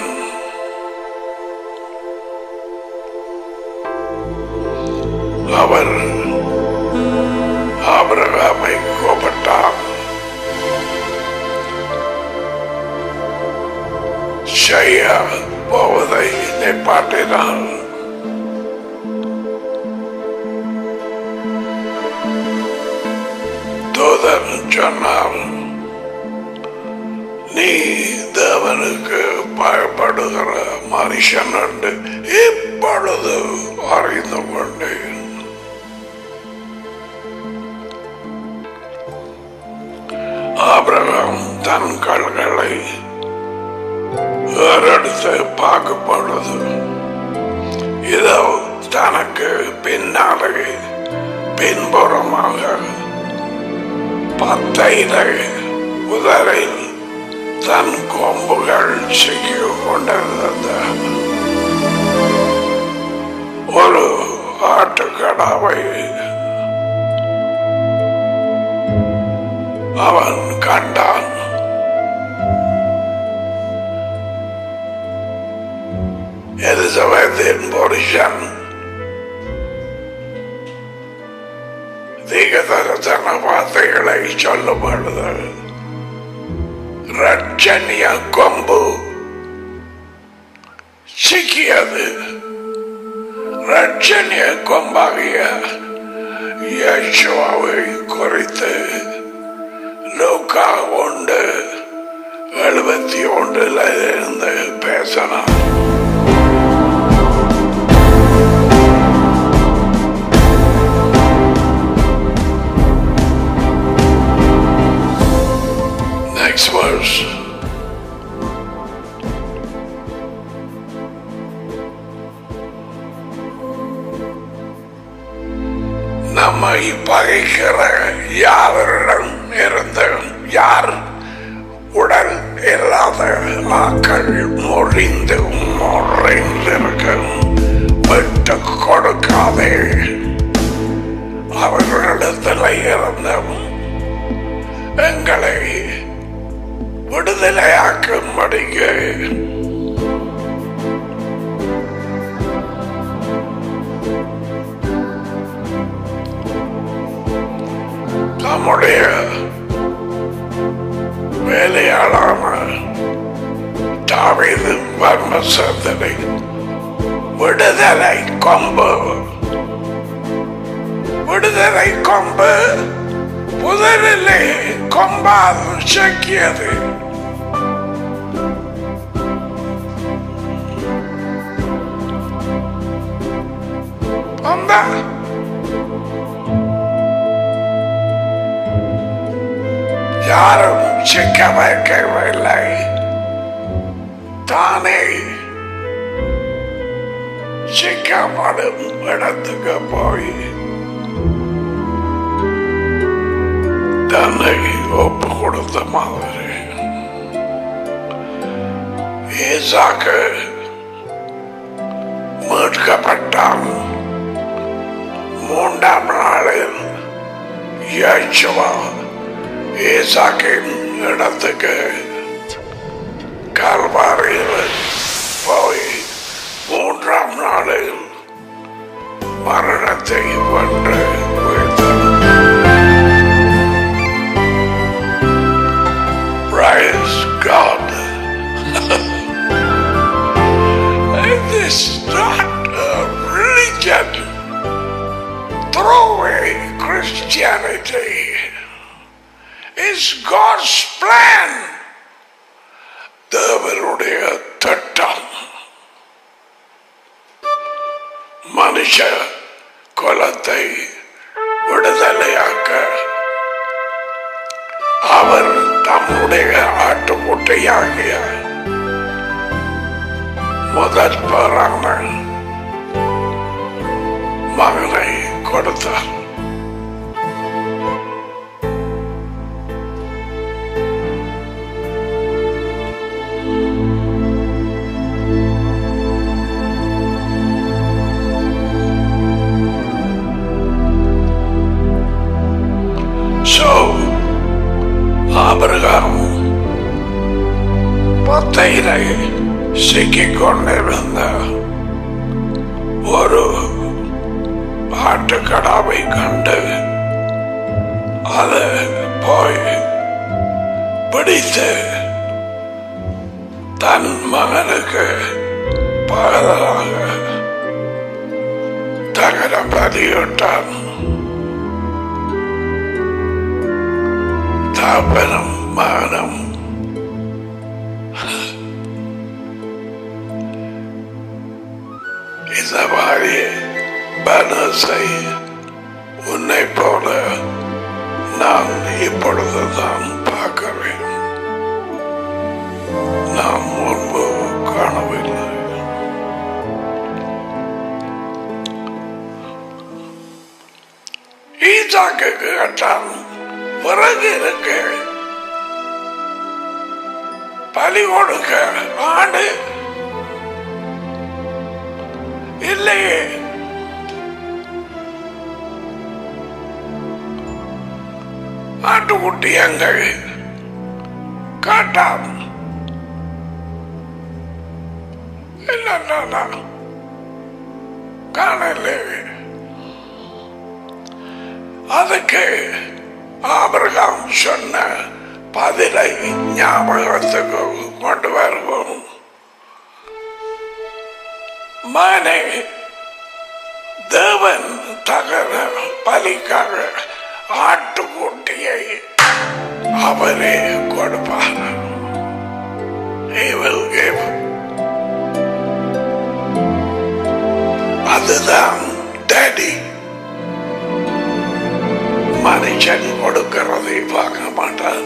Speaker 1: அவர் ஆபிரகாமை கூப்பிட்டார். செய்ய போவதை நிப்பாட்டினார். தூதன் சொன்னார், நீ தேவனுக்கு பயப்படுகிற மனுஷன் என்று இப்பொழுது அறிந்து கொண்டேன். ஆபிரகாம் தன் கண்களை ஏறெடுத்து பார்க்கப்பொழுது இதோ தனக்கு பின்னாலே பின்புறமாக பத்தையிலே உதரில் தன் கொம்புகள் சிக்கிக் கொண்டிருந்த ஒரு ஆட்டுக்கடாவை அவன் கண்டான். எலிசபெத்தின் புருஷன் தீர்க்கதரிசன வார்த்தைகளை சொல்லும் பொழுது ரட்சணிய கொம்பு சிக்கியது. ரட்சணிய கொம்பாகிய யேசுவை குறித்து லூக்கா ஒன்று எழுபத்தி ஒன்றுல இருந்து பேசலாம். Next verse. நம்மை பகைக்கிற யாரிடம் இருந்து யார் உடல் இல்லாத ஆக்கள் மொழிந்து மொழிந்திருக்க விட்டு கொடுக்காதே. அவர்களிடத்தில் இருந்து எங்களை விடுதலையாக்கும்படிக்கு நம்முடைய வேலையாளான தாவீது வர்மசந்தனை விடுதலை கொம்பு விடுதலை கொம்பு புதரிலே கொம்பால் சிக்கியது. அந்த யாரும் சிக்க வைக்கவில்லை, தானே சிக்கப்படும் இடத்துக்கு போய் தன்னை ஒப்பு கொடுத்த மாதிரி ஈசாக்கு மீட்கப்பட்டான். மூன்றாம் நாளில் யேசுவா ஈசாக்கின் இடத்துக்கு கல்வாரியில் போய் மூன்றாம் நாளில் மரணத்தை வென்று Praise God. This is not a religion. Throw away Christianity. It's God's plan. தேவனுடைய திட்டம். மனுஷ குலத்தை விடுதலையாக்க அவர் தம்முடைய ஆட்டுக்குட்டியாகிய முதல் பேரான மகனை கொடுத்தார். So ஆபிரகாம் பத்தையிலே சிக்கிக் கொண்டிருந்த ஒரு ஆட்டுக்கடாவை கண்டு அதை போய் பிடித்து தன் மகனுக்கு பகலாக தகர பதியிட்டான். தாப்பனும் மகனும் இந்த மாதிரி பனசை உன்னை போல நான் இப்பொழுதுதான் பார்க்கிறேன். நான் முன்பு காணவில்லை. ஈசாக்கு கேட்டான், பிறகு இருக்கு பலி கொடுக்க ஆடு இல்லையே. ஆட்டுக்குட்டி எங்கள் காட்டான். இல்ல காணல. அதுக்கு ஆபிரகாம் சொன்ன பதிலை ஞாபகத்துக்கு கொண்டு வருவோம். மகனே, தேவன் தகர பலிக்காக ஆட்டுக்குட்டியை அவரே கொடுப்பார். He will give. அதுதான் டேடி. மனுஷன் கொடுக்கிறதை பார்க்க மாட்டார்.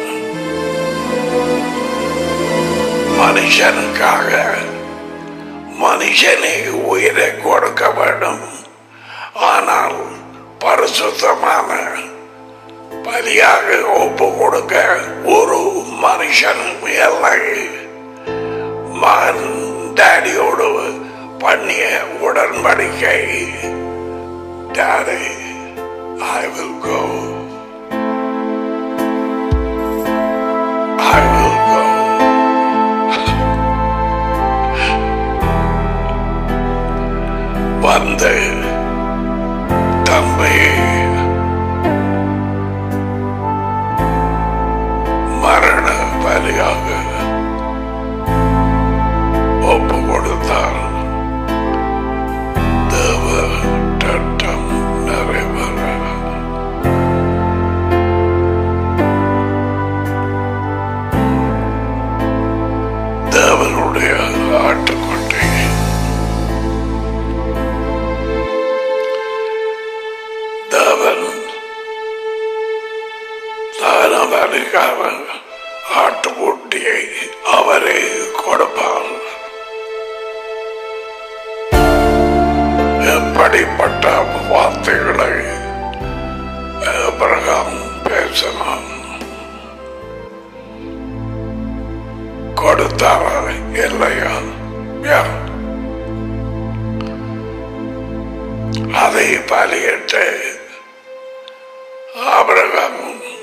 Speaker 1: மனுஷனுக்காக மனுஷனை உயிரை கொடுக்க வேண்டும். ஆனால் பரிசுத்தமான பலியாக ஒப்பு கொடுக்க ஒரு மனுஷனும் இல்லை. மகன் டேடியோடு பண்ணிய உடன்படிக்கை, daddy, I will go. I will go. வந்து தம்பி மரண பலியாக ஒப்பு கொடுத்தார். தேவ திட்டம் நிறைவேற தேவனுடைய ஆட்டுக்குட்டி தேவன் தானவனுக்காக ஆட்டுக்குட்டியை அவரே கொடுப்பார். எப்படிப்பட்ட வார்த்தைகளை ஆபிரகாம் பேசினான். கொடுத்தாரா இல்லையா? அதை பலியிட்டு ஆபிரகாம்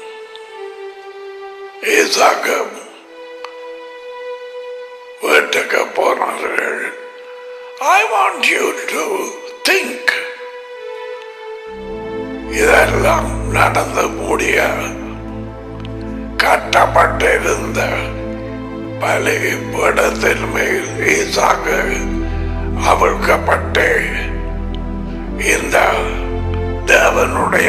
Speaker 1: ஈசாக்கும் வீட்டுக்கு போனார்கள். I want you to think. இதெல்லாம் நடந்த முடிய கட்டப்பட்டிருந்த பலி பீடத்தின் மேல் ஈசாக்கு அவிழ்க்கப்பட்டு இந்த தேவனுடைய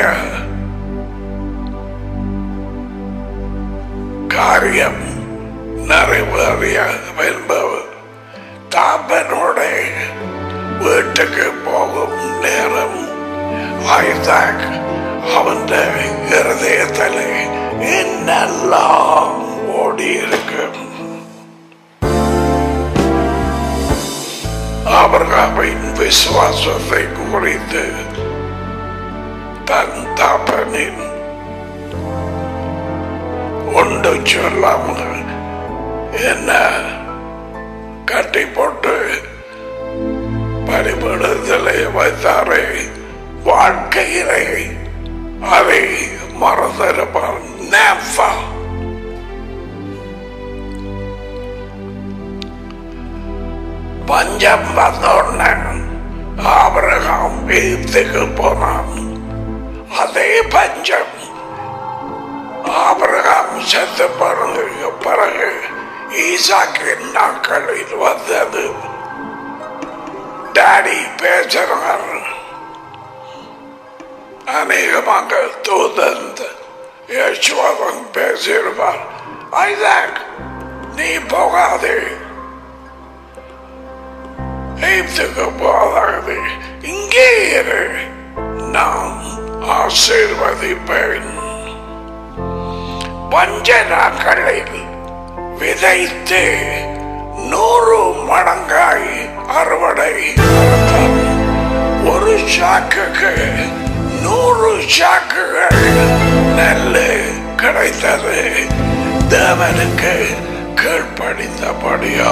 Speaker 1: காரியம் நிறைவேறிய என்பவர் தாப்பனுடைய வீட்டுக்கு போகும் நேரம் ஐசாக் அவன் இருதயத்தில் என்னெல்லாம் ஓடி இருக்கும். ஆபிரகாமின் விசுவாசத்தை குறித்து தன் தாப்பனின் ஒன்று சொல்லாமல் என்ன கட்டி போட்டு பலிபீடத்திலே வைத்தாரே, வாழ்க்கையிலே அதை மறந்திருப்பார். Never. பஞ்சம் வந்தோடனே ஆபிரகாம் எகிப்துக்கு போனான். அதே பஞ்சம் ஆபிரகாம் செத்த பிறகு பிறகு ஈசாக்கின் நாட்களில் வந்தது. டாடி பேசுகிறார். அநேகமாக தூதன் யேசுவன் பேசியிருப்பார். ஐசாக், நீ போகாதே, எகிப்துக்கு போகாதே, இங்கே இரு, நான் ஆசீர்வதிப்பேன். பஞ்ச நாட்களில் விதைத்து நூறு மடங்காய் அறுவடை நடந்தார். ஒரு சாக்குக்கு நூறு சாக்குகள் நெல்லு கிடைத்தது. தேவனுக்கு கீழ்ப்படிந்தபடியா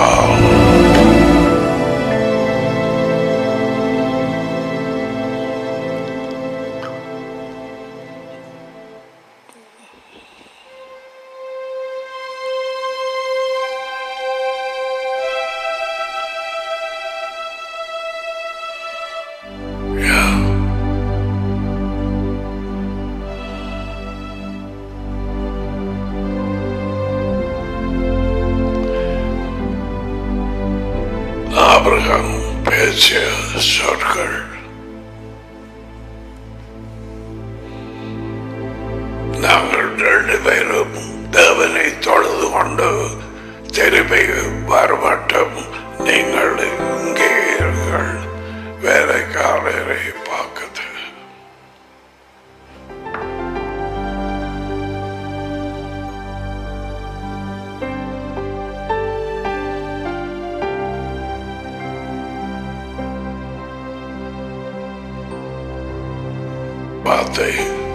Speaker 1: ஆபிரகாம் பேசிய சொற்கள். நாங்கள் ரெண்டு பேரும் தேவனை தொழுது கொண்டு திரும்பி வரமாட்டோம், நீங்கள் இங்கே இருங்கள், வேலைக்காரரை பார்க்குது. பார்த்து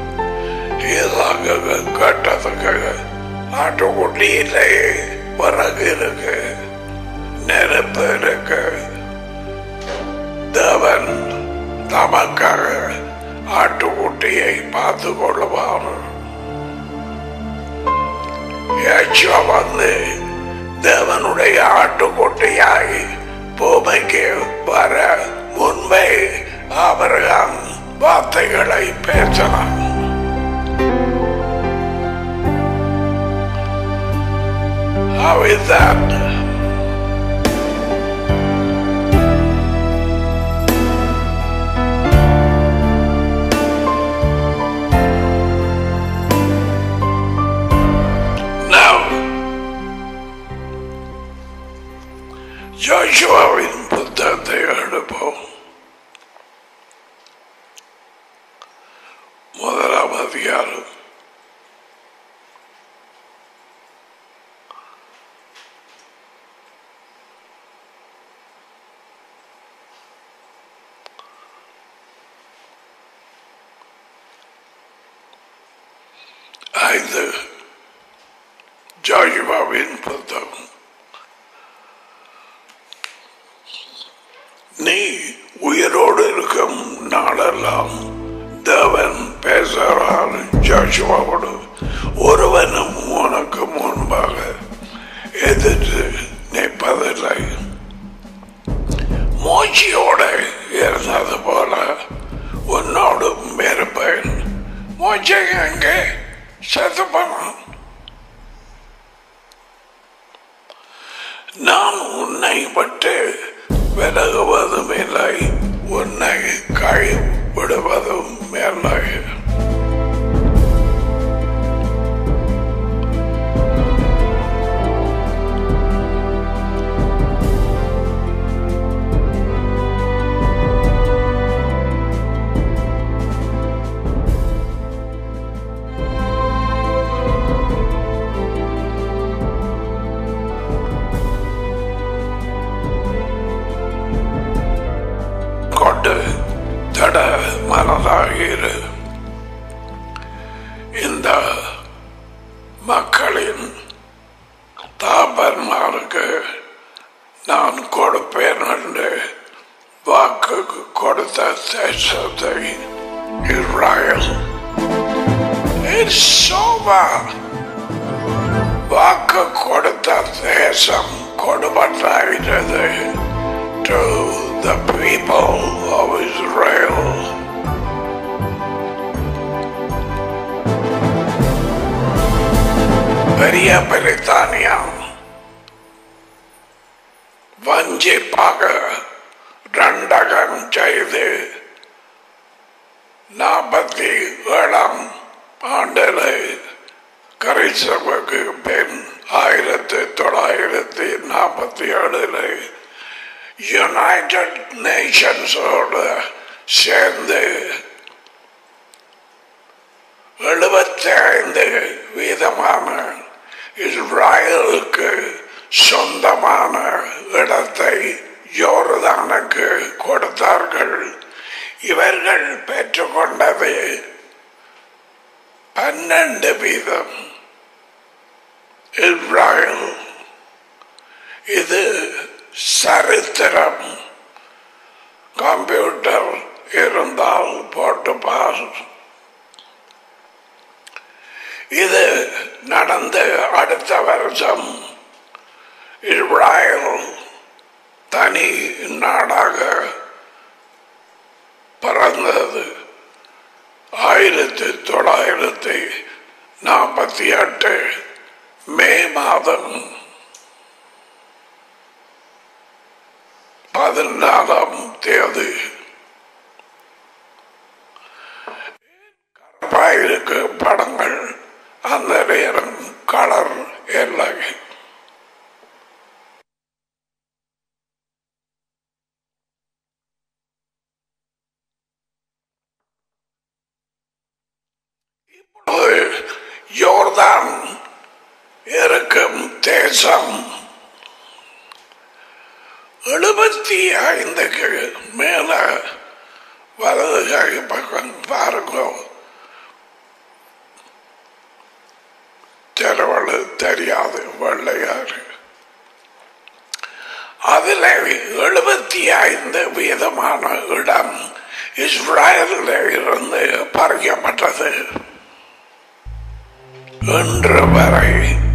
Speaker 1: ஏதாக கட்டதுக்கு ஆட்டுக்குட்டி இல்லையே, விறகு இருக்கு, நெருப்பு இருக்கு. தேவன் தமக்காக ஆட்டுக்குட்டியை பார்த்து கொள்ளுவார். யேசுவா வந்து தேவனுடைய ஆட்டுக்குட்டியாய் பூமிக்கு வர முன்பே ஆபிரகாம் வார்த்தைகளை பேசலாம். How is that? Now, ஜோஷுவாவின் புத்தகத்தை எடுப்போம். முதலாம் அதிகாரம். ஐந்து. ஜோஷுவாவின் புத்தகம். நீ உயிரோடு இருக்கும் நாளெல்லாம் தேவன் பேசுகிறார் ஜோஷுவாவோடு. ஒருவனும் உனக்கு முன்பாக எதிர்த்து நிற்பதில்லை. மோசையோட இருந்தது போல உன்னோடும் இருப்பேன். மோசை எங்கே செத்து போனான். நான் உன்னை விட்டு விலகுவதும் இல்லை, உன்னை கை விடுவதும் இல்லை. தட மனதாகிரு. இந்த மக்களின் தாபன்மாருக்கு நான் கொடுப்பேன் என்று வாக்கு கொடுத்த தேசத்தை இஸ்ரேல் வாக்கு கொடுத்த தேசம் கொடுபட்டாகிறது. To the people of Israel. பெரிய பிரித்தானியா ரெண்டகம் செய்து நாற்பத்தி ஏழாம் ஆண்டில் கிறிஸ்தவுக்கு பின் ஆயிரத்தி தொள்ளாயிரத்தி நாற்பத்தி ஏழில் யுனைடெட் நேஷன்ஸோடு சேர்ந்து எழுபத்தி ஐந்து வீதமான இஸ்ரேலுக்கு சொந்தமான இடத்தை யோர்தானுக்கு கொடுத்தார்கள். இவர்கள் பெற்றுக்கொண்டது பன்னெண்டு வீதம். இஸ்ரேல் இது சரித்திரம். கம்ப்யூட்டர் இருந்தால் போட்டு பார். இது நடந்து அடுத்த வருஷம் இஸ்ரேல் தனி நாடாக பிறந்தது. ஆயிரத்தி தொள்ளாயிரத்தி நாற்பத்தி எட்டு மே மாதம் பதினாலாம் தேதி. கருப்பாயிருக்கு படங்கள், அந்த நேரம் கலர் இல்லை. இப்பொழுது யோர்தான் இருக்கும் தேசம் எழுபத்தி ஐந்துக்கு மேல வலது கை பக்கம் பாருங்க. தெருவழு தெரியாது வெள்ளையாறு. அதில் எழுபத்தி ஐந்து வீதமான இடம் இஸ்ரேலில் இருந்து பறிக்கப்பட்டது. இன்று வரை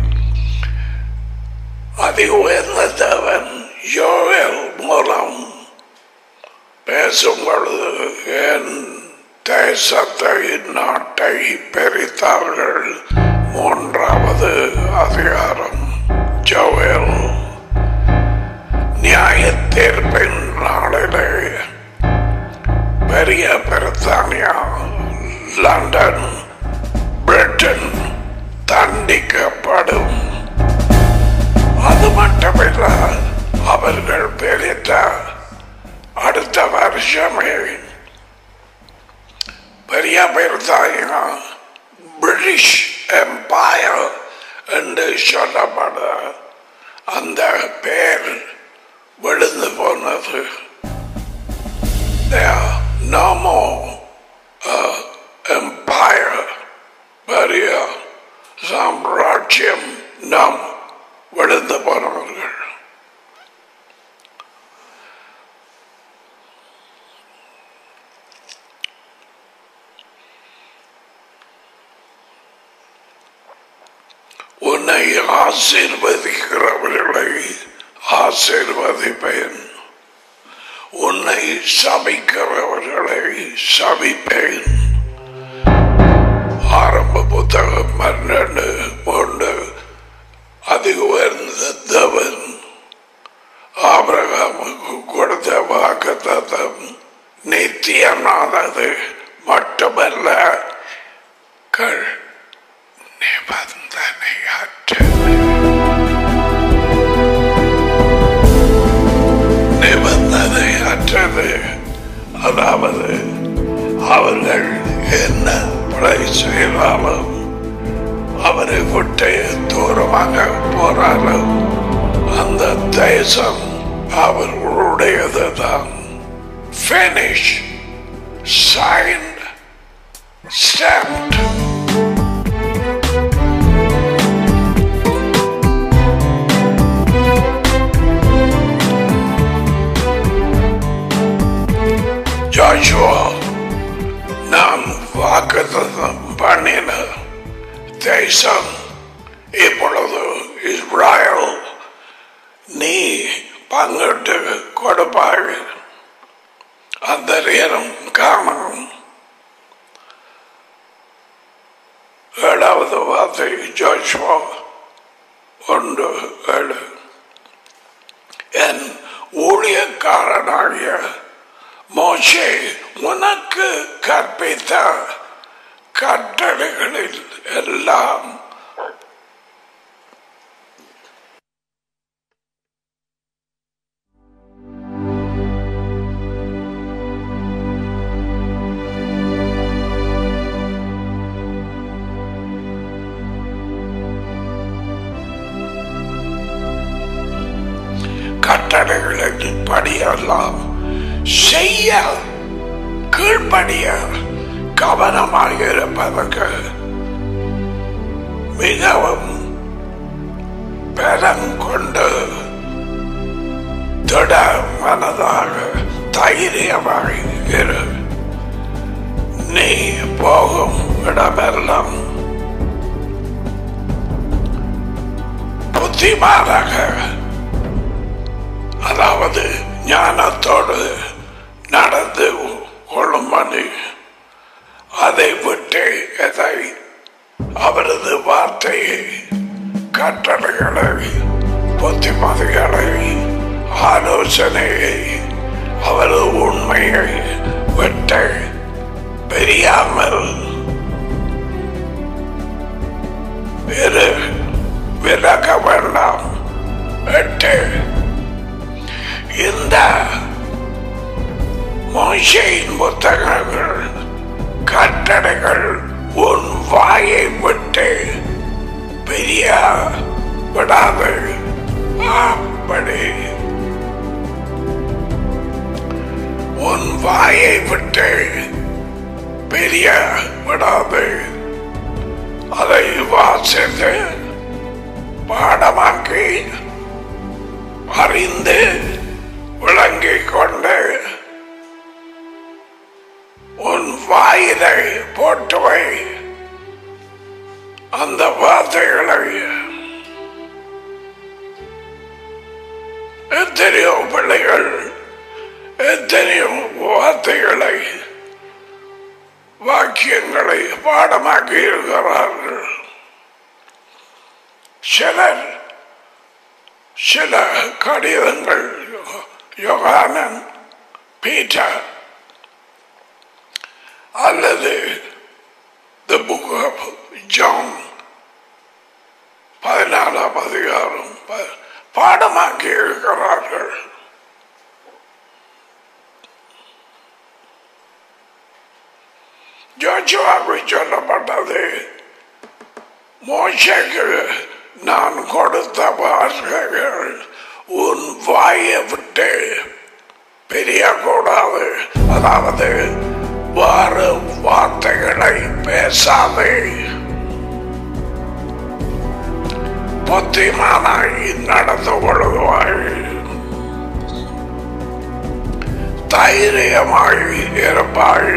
Speaker 1: அதி உயர்ந்த தேவன் யோவேல் மூலம் பேசும் பொழுது என் தேசத்தை நாட்டை பிரித்தார்கள். மூன்றாவது அதிகாரம் யோவேல். நியாய தீர்ப்பின் நாளிலே பெரிய பிரித்தானியா, லண்டன், பிரிட்டன் தண்டிக்கப்படும். அது மட்டுமில்ல, அவர்கள் பெரித்த அடுத்த வருஷமே பெரிய பிரித்தானியா பிரிட்டிஷ் எம்பயர் என்று சொல்லப்பட அந்த பேர் விழுந்து போனது. No more uh, empire, பெரிய சாம்ராஜ்யம் நாம் விழுந்து போனவர்கள். உன்னை ஆசீர்வதிக்கிறவர்களை ஆசீர்வதிப்பேன், உன்னை சபிக்கிறவர்களை சபிப்பேன். ஆரம்ப புத்தகம் பன்னெண்டு மூன்று. அதிக உயர்ந்த தேவன் ஆபிரகாமுக்கு கொடுத்த வாக்குத்தத்தம் நித்தியமானது மட்டுமல்ல, கள் நிபந்தனையற்றது. நிபந்தனையற்றது. அதாவது அவர்கள் என்ன பிழை செய்தாலும், அவரை விட்டு தூரமாக போனாலும் அந்த தேசம் அவர்களுடையதுதான். Finish, signed, stamped. Joshua, நாம் வாக்குத்தத்தம் பண்ணின தேசம் இப்பொழுது இஸ்ரேல் நீ பங்கிட்டு கொடுப்பாய். அந்த நேரம் காணும். ஏழாவது வார்த்தை ஜோஷுவா ஒன்று ஏழு. என் ஊழியக்காரனாகிய கற்பித்த கட்டளைகளில் எல்லாம் கட்டளைகளின் படியெல்லாம் செய்ய கீழ்படிய கவனமாக இருப்பதற்கு மிகவும் பலம் கொண்டு திட மனதாக தைரியமாக இரு. நீ போகும் இடமெல்லாம் புத்திமானாக, அதாவது ஞானத்தோடு நடந்து கொள்ளும்படி அதை விட்டு எதை அவரது வார்த்தையை கட்டளைகளை புத்திமதிகளை ஆலோசனையை அவரது உண்மையை விட்டு பெரியாமல் வேறு விலக வேண்டாம். எட்டு, இந்த மோசேயின் புத்தகங்கள் கட்டளைகள் உன் வாயை விட்டு பெரிய விடாது. அப்படி உன் வாயை விட்டு பெரிய விடாது. அதை வாசித்து பாடமாக்கி அறிந்து விளங்கிக் கொண்டு உன் வாயிலை போட்டுவை. அந்த வார்த்தைகளை எத்தனையோ பிள்ளைகள் எத்தனையோ வார்த்தைகளை வாக்கியங்களை பாடமாக்கி இருக்கிறார்கள். சிலர் சில கடிதங்கள் யோகானன், பீட்டர் அல்லது தி புக் ஆஃப் ஜான் பதினாலாம் அதிகாரம் பாடமாக்கி இருக்கிறார்கள். ஜோசுவாவுக்கு சொல்லப்பட்டது, மோசேக்கு நான் கொடுத்த வார்த்தைகள் உன் வாயை விட்டு பெரிய கூடாது. அதாவது வாறு வார்த்தைகளை பேசாதே, புத்திமானாய் நடந்து கொள்வாய், தைரியமாய் இருப்பாய்,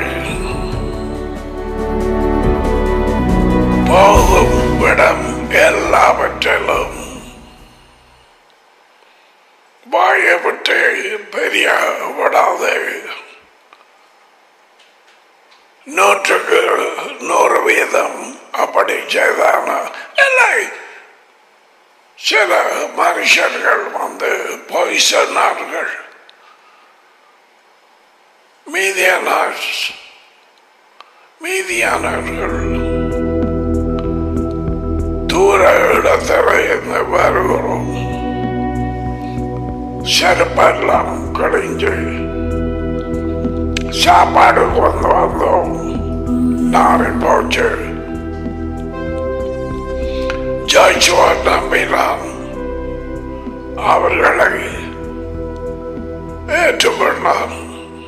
Speaker 1: போகும் இடம் எல்லாவற்றிலும் வாயை விட்டு பெரிய விடாது. நூற்றுக்கு நூறு வீதம் அப்படி செய்தான இல்லை. சில மனுஷர்கள் வந்து பொய் சொன்னார்கள். மீதியான மீதியானவர்கள் தூர இடத்துல இருந்து வருகிறோம், செருப்பெல்லாம் கழிஞ்சு சாப்பாடு கொண்டு வந்தோம், நாரி போச்சு. ஜோசுவா நம்பினான், அவர்களை ஏற்றுக்கொண்டான்.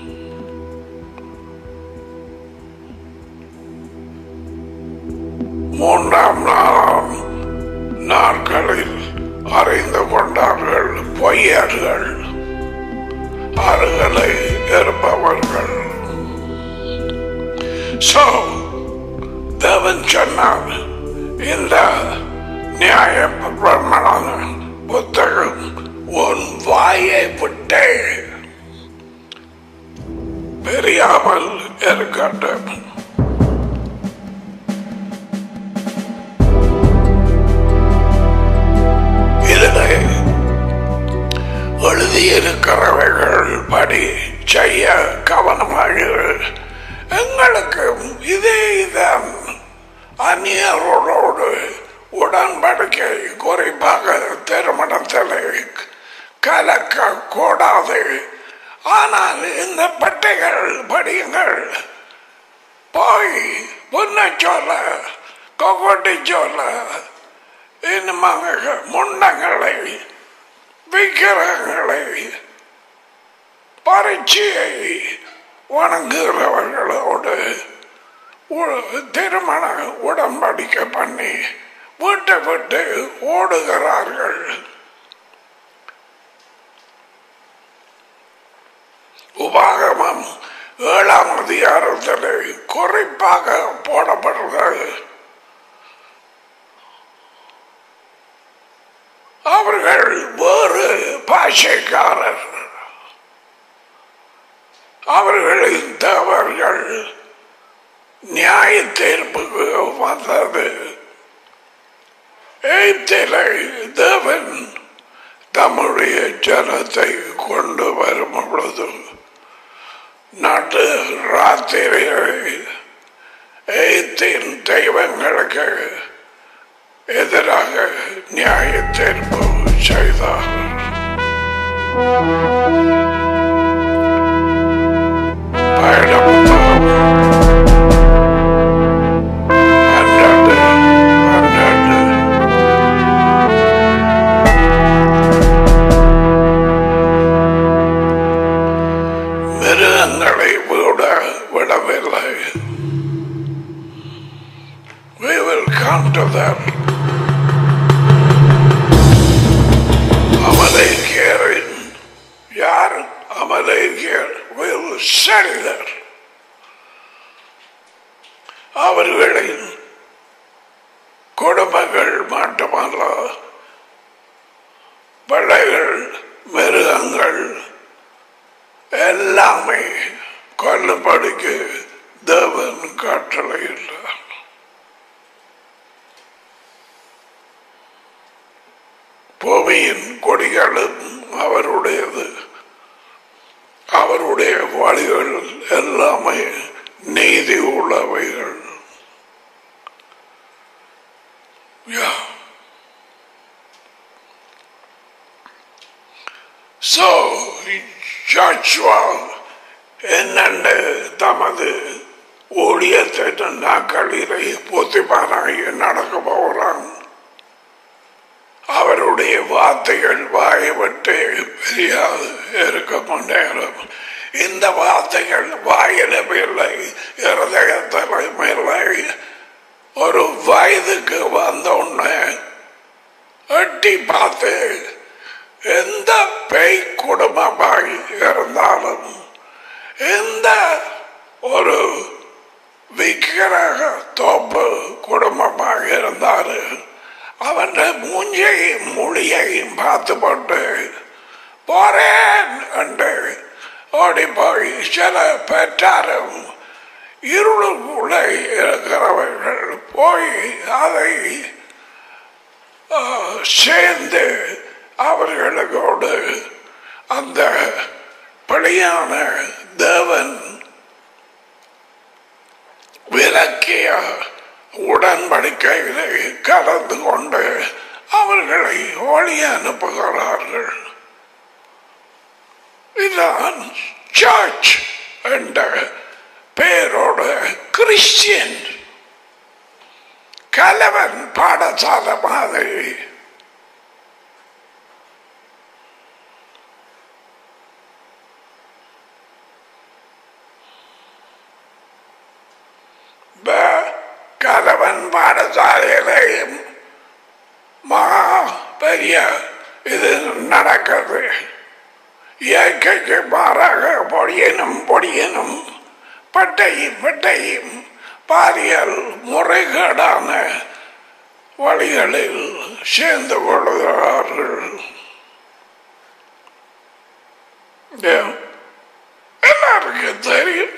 Speaker 1: மூன்றாம் நாளாம் நாட்களில் அறிந்து கொண்டார்கள் பொய்யர்கள், அருகலை இருப்பவர்கள். சோ தேவன் சொன்னார், இந்த நியாய பிரமாண புத்தகம் உன் வாயை விட்டே பெரியாமல் இருக்கட்டும். எழுதியிருக்கிறவைகள் படி செய்ய கவனமாக எங்களுக்கும் இதே தான் அந்நியர்களோடு உடன்படிக்கை குறிப்பாக திருமணத்தில் கலக்க கூடாது. ஆனால் இந்த பட்டைகள் படியுங்கள், போய் புன்னச்சோல கொக்கொட்டி சோல இன்னமாக முண்டங்களை விக்கிரகங்களை பரீட்சையை வணங்குகிறவர்களோடு திருமண உடன்படிக்கை பண்ணி வீட்டை விட்டு ஓடுகிறார்கள். உபாகமம் ஏழாம் அதிகாரத்தில் குறிப்பாக போடப்படுகிறது. அவர்கள் வேறு பாஷைக்காரர், அவர்களின் தேவர்கள் நியாய தீர்ப்புக்கு வந்தது. எகிப்திலே தேவன் தம்முடைய ஜனத்தை கொண்டு வரும் பொழுது நாட்டு ராத்திரியை எகிப்தின் தெய்வங்களுக்கு எதிராக நியாய தீர்ப்பு செய்தார். மிருகங்களை விட விடவில்லை. We will come to them. அமலேக்கியரின் யார் அமலேக்கியர் will settle there. அவர்களின் குடும்பங்கள் மட்டுமல்ல, பிள்ளைகள், மிருகங்கள் எல்லாமே கொல்லும்படிக்கு தேவன் கட்டளையிட்டார். பூமியின் கொடிகளும் அவருடையது. அவருடைய வழிகள் எல்லாமே நீதி உள்ளவைகள். So, Joshua என்னென்று தமது ஊழியத்தை நாட்களிலே பொத்திபாராய் நடக்க போகிறான். அவருடைய வார்த்தைகள் வாயை விட்டு பெரியாது இருக்கும் நேரம் இந்த வார்த்தைகள் வாயிலும் இல்லை, இருதயத்திலும் இல்லை. ஒரு வயதுக்கு வந்தோன்னு எட்டி பார்த்து எந்த பேய் குடும்பமாய் இருந்தாலும், எந்த ஒரு விக்கிரக தோப்பு குடும்பமாக இருந்தாலும் அவன் மூஞ்சையும் மொழியையும் பார்த்து போட்டு போறேன் என்று ஓடி போய் சில பெற்றாரும் இருளுக்குள்ள இருக்கிறவர்கள் போய் அதை சேர்ந்து அவர்களோடு அந்த பழியான தேவன் விலக்கிய உடன்படிக்கையிலே கலந்து கொண்டு அவர்களை ஒளி அனுப்புகிறார்கள். இதுதான் சர்ச் என்ற பெயரோடு கிறிஸ்டியன் கலவன் பாடசாலை மாதிரி. கலவன் பாடசாலையிலையும் மகா பெரிய இது நடக்கிறது. இயற்கைக்கு மாறாக பொடியனும் பொடியனும் பட்டையும் பட்டையும் பாரியல் முறைகேடான வழிகளில் சேர்ந்து கொள்கிறார்கள். எல்லாருக்கும் தெரியும்.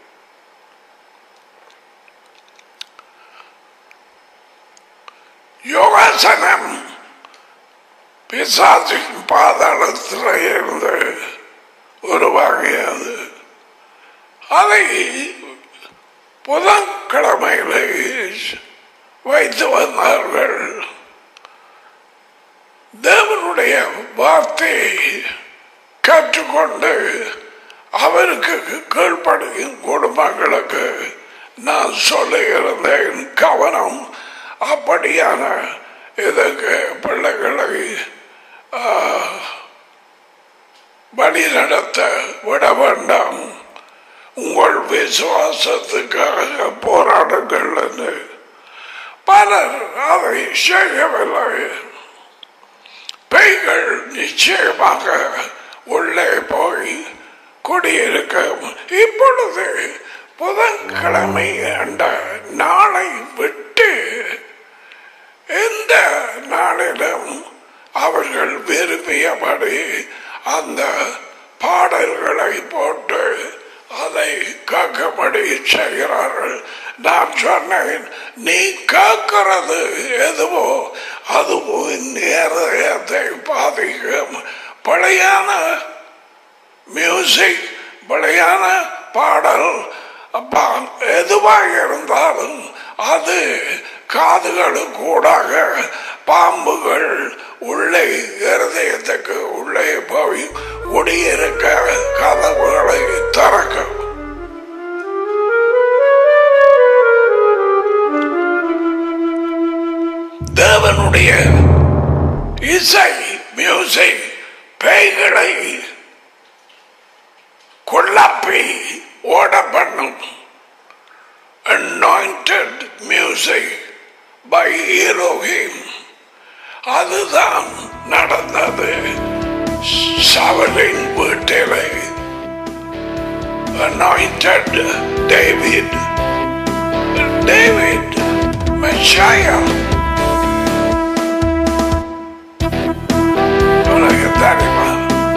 Speaker 1: யோகாசனம் பிசாசின் பாதாளத்தில் இருந்து உருவாகியது. அதை புதன்கிழமையிலே வைத்து வந்தார்கள். தேவனுடைய வார்த்தையை கற்றுக்கொண்டு அவருக்கு கீழ்ப்படியும் குடும்பங்களுக்கு நான் சொல்லுகிறேன். கவனம் அப்படியான இதற்கு பிள்ளைகளை வழி நடத்த விட வேண்டாம். உங்கள் விசுவாசத்துக்காக போராடுங்கள் என்று பலர் அதை செய்யவில்லை. பேய்கள் நிச்சயமாக உள்ளே போய் குடியிருக்கும். இப்பொழுது புதன்கிழமை என்ற நாளை விட்டு எந்த நாளிலும் அவர்கள் விரும்பியபடி அந்த பாடல்களை போட்டு அதை கேட்கும்படி செய்கிறார்கள். நான் சொன்னேன், நீ கேட்கிறது எதுவோ அதுவோ நேரத்தை பாதிக்கும். பழையான மியூசிக், பழையான பாடல் எதுவாக இருந்தாலும் அது காதுகளுக்கு கூடாக பாம்புகள் உள்ளே இருதயத்துக்கு உள்ளே போய் குடியிருக்க கதவுகளை திறக்கும். தேவனுடைய இசை மியூசிக் பேய்களை குழப்பி ஓட பண்ணும். Anointed music by Elohim. அதுதான் நடந்தது சவுலின் வீட்டிலே. Anointed David. David Messiah. உனக்கு தெரியுமா?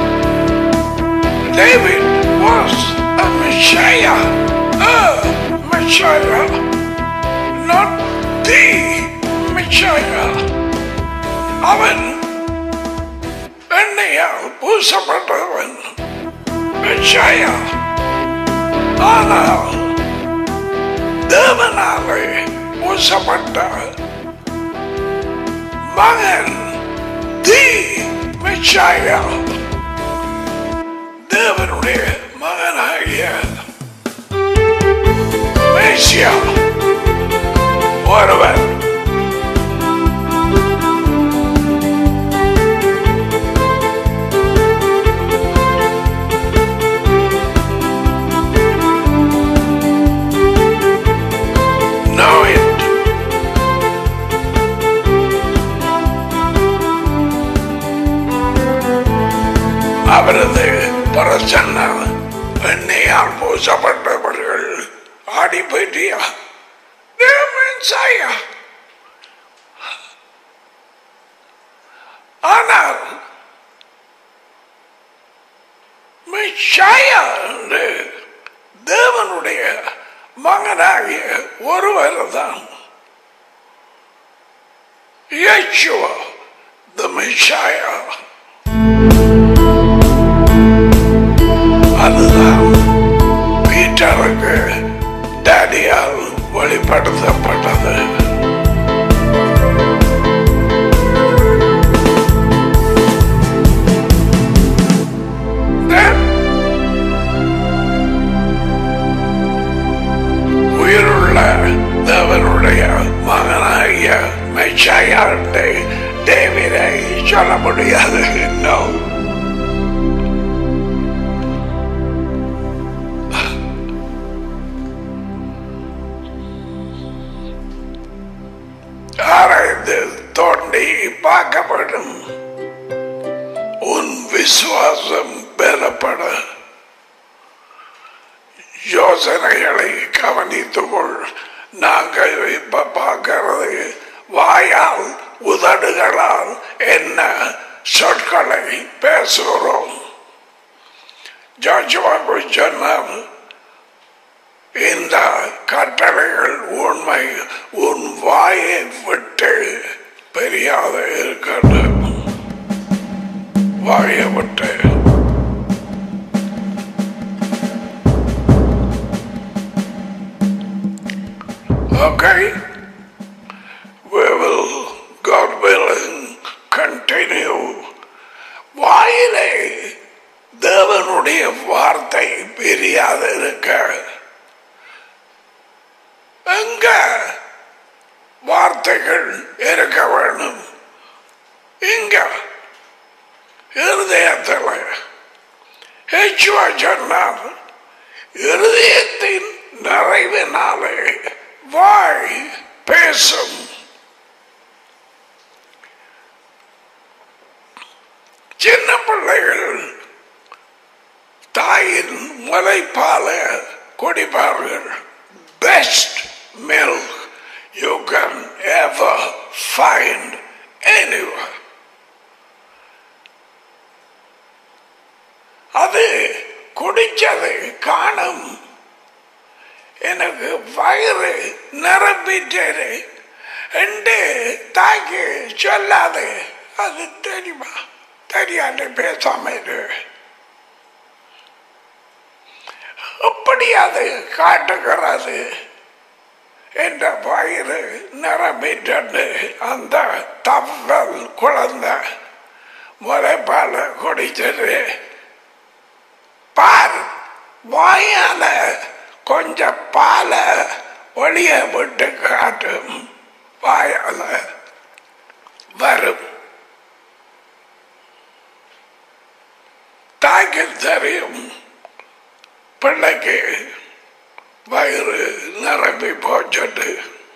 Speaker 1: David was a Messiah. A Messiah. Not the Messiah. அவன் எண்ணெயால் பூசப்பட்டவன் மெசியா. ஆனால் தேவனாலே பூசப்பட்ட மகன் தி மெசியா, தேவனுடைய மகனாகிய மெசியா ஒருவன். அவரது பிரசன்ன எண்ணெயால் பூசப்பட்டவர்கள் ஆடி போயிட்டியா? ஆனால் மெசியா என்று தேவனுடைய மகனாகிய ஒருவர் தான் யெகோவா the Messiah. அதுதான் பீட்டருக்கு டேடியால் வெளிப்படுத்தப்பட்டது. உயிருள்ள தேவனுடைய மகனாகிய மெசியாவை டேவிடை சொல்ல முடியாது. இன்னும் ஆராய்ந்து தோண்டி பார்க்கப்படும். உன் விசுவாசம் பெறப்பட யோசனைகளை கவனித்துக்கொள். நாங்கள் இப்ப பார்க்கிறது வாயால் உதடுகளால் என்ன சொற்களை பேசுகிறோம். ஜோசுவாவுக்கு சொன்னார், இந்த கட்டளைகள் உண்மை, உன் வாயை விட்டு பெரியாத இருக்கட்டும். வாயை விட்டு Okay, we will, God willing, continue. வாயிலே தேவனுடைய வார்த்தை பிரியாது இருக்க எங்க வார்த்தைகள் இருக்க வேண்டும்? இங்க இருதயத்தில் ஹெச்சுவா சொன்னார், இருதயத்தின் நிறைவினாலே வாய் பேசும். சின்ன பிள்ளைகள் தாயின் முலைப்பால குடிப்பார்கள். Best milk you can ever find anywhere. அது குடிச்சது காணும். எனக்கு வயிறு நிரம்பிட்டது என்று தாக்கி சொல்லாது. அது தெரியுமா? தெரியாது, பேசாம இரு. அப்படி அது காட்டுகிறது என்ற வயிறு நிரம்பிட்டது. அந்த தவல் குழந்தை முறைப்பால குடிச்சது. பார், வாயால கொஞ்சம் பால ஒளிய விட்டு காட்டும். வாயால வரும். தாய்க்கு தெரியும் பிள்ளைக்கு வயிறு நிரம்பி போச்சுட்டு.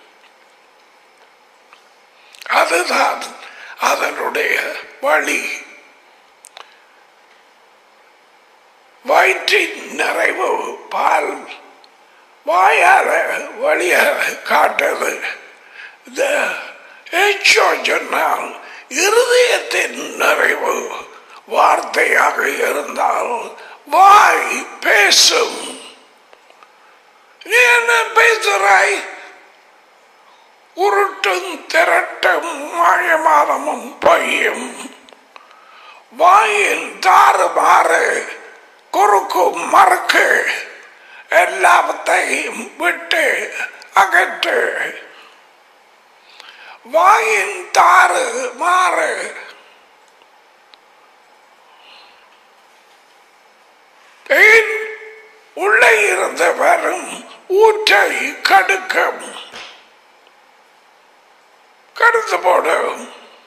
Speaker 1: அதுதான் அதனுடைய வழி. வயிற்றின் நிறைவு பால் வாயால வழிய காட்டுது. சொன்னால் இருதயத்தின் நிறைவு வார்த்தையாக இருந்தால் வாய் பேசும். நீ என்ன பேசுறாய்? உருட்டும் திரட்டும் மாயமானமும் பொய்யும். வாயில் தாறுமாறு குறுக்கு மறுக்கு எல்லாத்தையும் விட்டு அகற்று. வாயின் தாறு மாறு உள்ளே இருந்து வரும் ஊற்றை கடுக்கும். கடுத்து போடும்.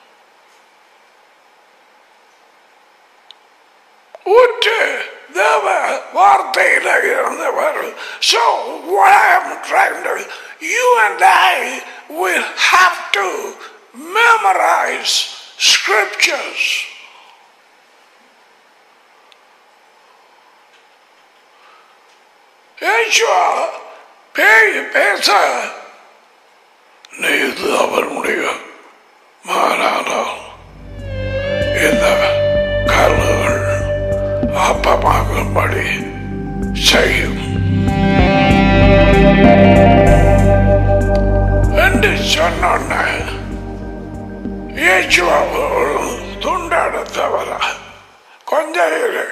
Speaker 1: ஊற்று தேவ வார்த்தையில இருந்து வரும். So what I am trying to, you and I will have to memorize scriptures. ஏசுவா பேய் பேச நீ அவனுடைய மாறானால் இந்த கல்லுகள் அப்பமாகும்படி செய்யும் என்று சொன்ன ஏசுவா துண்டாட தவிர கொஞ்சம் இரு.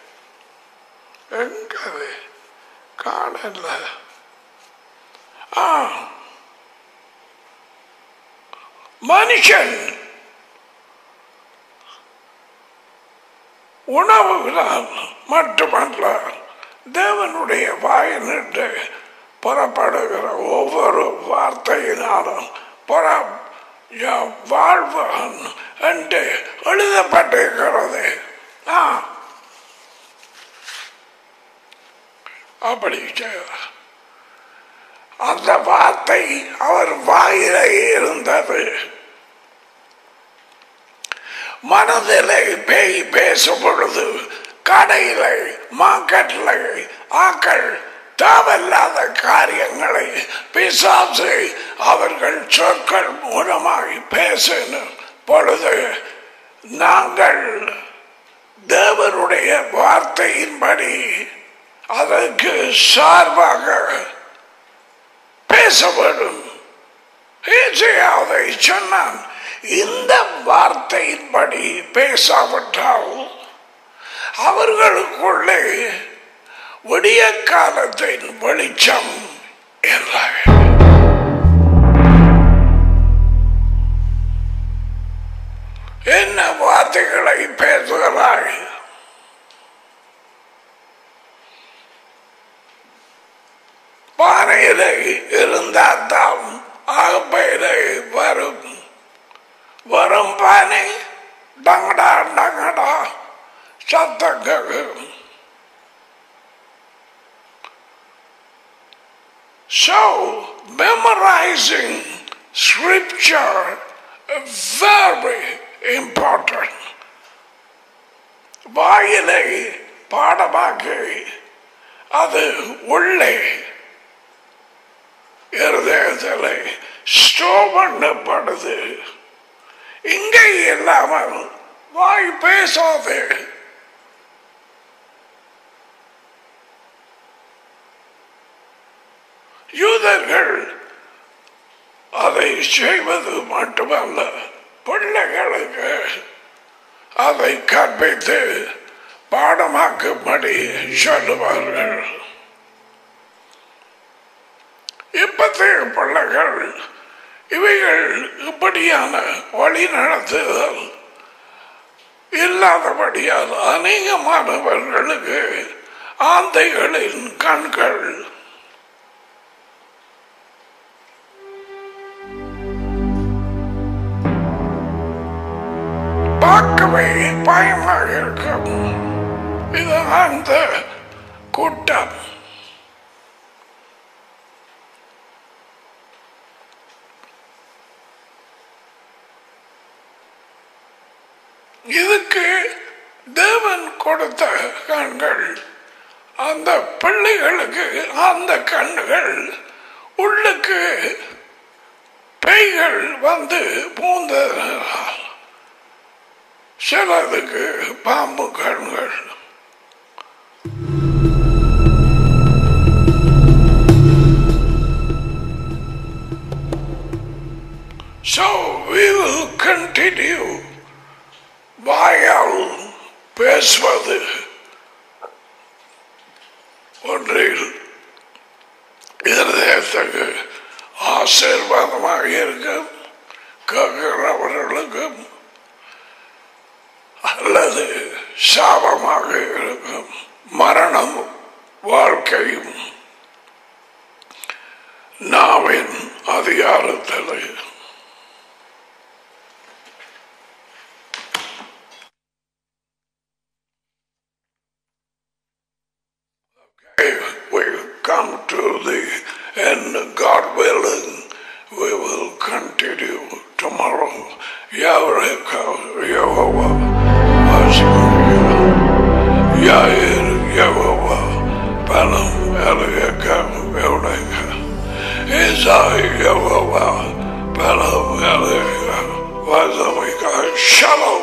Speaker 1: எங்கது காணல. மனுஷன் உணவுகளால் மட்டுமல்ல, தேவனுடைய வாயினின்று புறப்படுகிற ஒவ்வொரு வார்த்தையினாலும் புற வாழ்வான் என்று எழுதப்பட்டிருக்கிறது. அப்படி அந்த வார்த்தை அவர் வாயிலே இருந்தது. மனதிலே பேய் பேசும் பொழுது கடையிலே மார்க்கெட்டில் ஆக்கள் தேவையில்லாத காரியங்களை பிசாசு அவர்கள் சொற்கள் மூலமாய் பேசின பொழுது நாங்கள் தேவனுடைய வார்த்தையின்படி அதற்கு சார்பாக பேச வேண்டும். அதை சொன்னான். இந்த வார்த்தையின்படி பேசாவிட்டால் அவர்களுக்குள்ளே விடிய காலத்தின் வெளிச்சம் இல்லை. சத்தம் கேட்கும். So, memorizing scripture is very important. வாயிலை பாடமாக்கி அது உள்ளே இருதயத்தில் ஸ்டோர் பண்ணப்படுது. இங்கே இல்லாமல் வாய் பேசாது. யூதர்கள் அதை செய்வது மட்டுமல்ல, பிள்ளைகளுக்கு அதை கற்பித்து பாடமாக்கும்படி சொல்லுவார்கள். இப்பத்தைய பிள்ளைகள் இவைகள் இப்படியான வழி நடத்துதல் இல்லாதபடியால் அநேகமானவர்களுக்கு ஆந்தைகளின் கண்கள் பார்க்கவே பயமாக இருக்கும். இது அந்த கூட்டம். இதுக்கு தேவன் கொடுத்த கண்கள், அந்த பிள்ளைகளுக்கு அந்த கண்கள் உள்ளுக்கு பேய்கள் வந்து பூந்ததனால் சிலதுக்கு பாம்பு கண்கள். So we will continue வாயால் பேசுவது ஒன்றில் இருதயத்துக்கு ஆசீர்வாதமாக இருக்கும், கேட்கிறவர்களுக்கும் அல்லது சாபமாக இருக்கும். மரணம் வாழ்க்கையும் நாவின் அதிகாரத்தில். We come to the end. God willing, we will continue tomorrow. Yehovah, Yair, Yehovah, Palam, Eliakam, Eudeka, Isai, Yehovah, Palam, Eliakam, Vazamika, Shalom.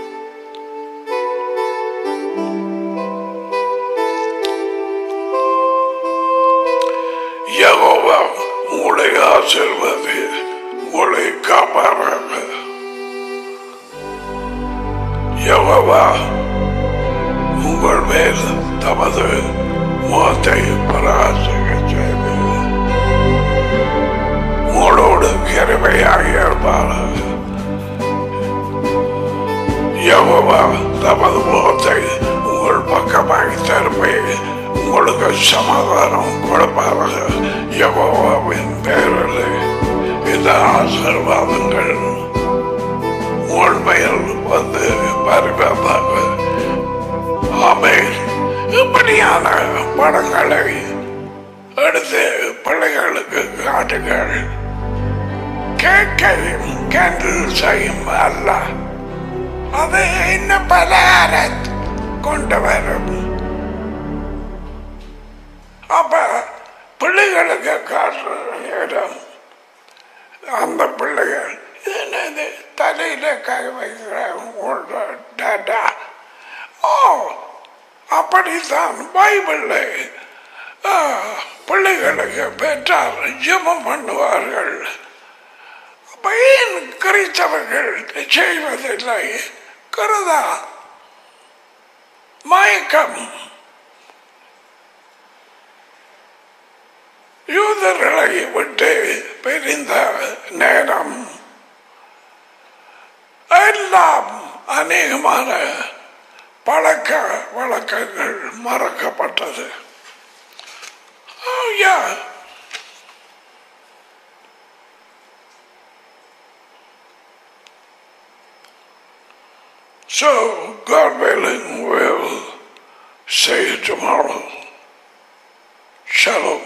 Speaker 1: Jehovah உங்களை ஆசீர்வதி, உங்களை காப்பாராக. யெகோவா உங்கள் மேல் தமது முகத்தை பிரகாசிக்க செய்து உங்களோடு கிருபையாக இருப்பாராக. யெகோவா தமது முகத்தை உங்கள் பக்கமாக திருப்பி உங்களுக்கு சமாதானம் கொடுப்பார்கள். யெகோவாவின் பெயரில் இந்த ஆசீர்வாதங்கள் உங்கள் மேல் வந்து பரிவதாக. ஆமென். இப்படியான படங்களை எடுத்து பிள்ளைகளுக்கு காட்டுங்கள். கேட்கையும் கேண்டில் செய்யும் அல்ல, அது இன்னும் பலகாரம் கொண்டு வரும். அப்ப பிள்ளைகளுக்கு காட்டுற இடம், அந்த பிள்ளைகள் என்னது தலையில கை வைக்கிற டாடா. ஓ, அப்படித்தான் பைபிள்ல பிள்ளைகளுக்கு பெற்றார் ஜெபம் பண்ணுவார்கள். அப்ப ஏன் கிறிஸ்தவர்கள் செய்வதில்லை? கருதா மயக்கம். யூதர்களை விட்டு பிரிந்த நேரம் எல்லாம் அநேகமான பழக்க வழக்கங்கள் மறக்கப்பட்டது. So, God willing, we'll see you tomorrow. Shalom.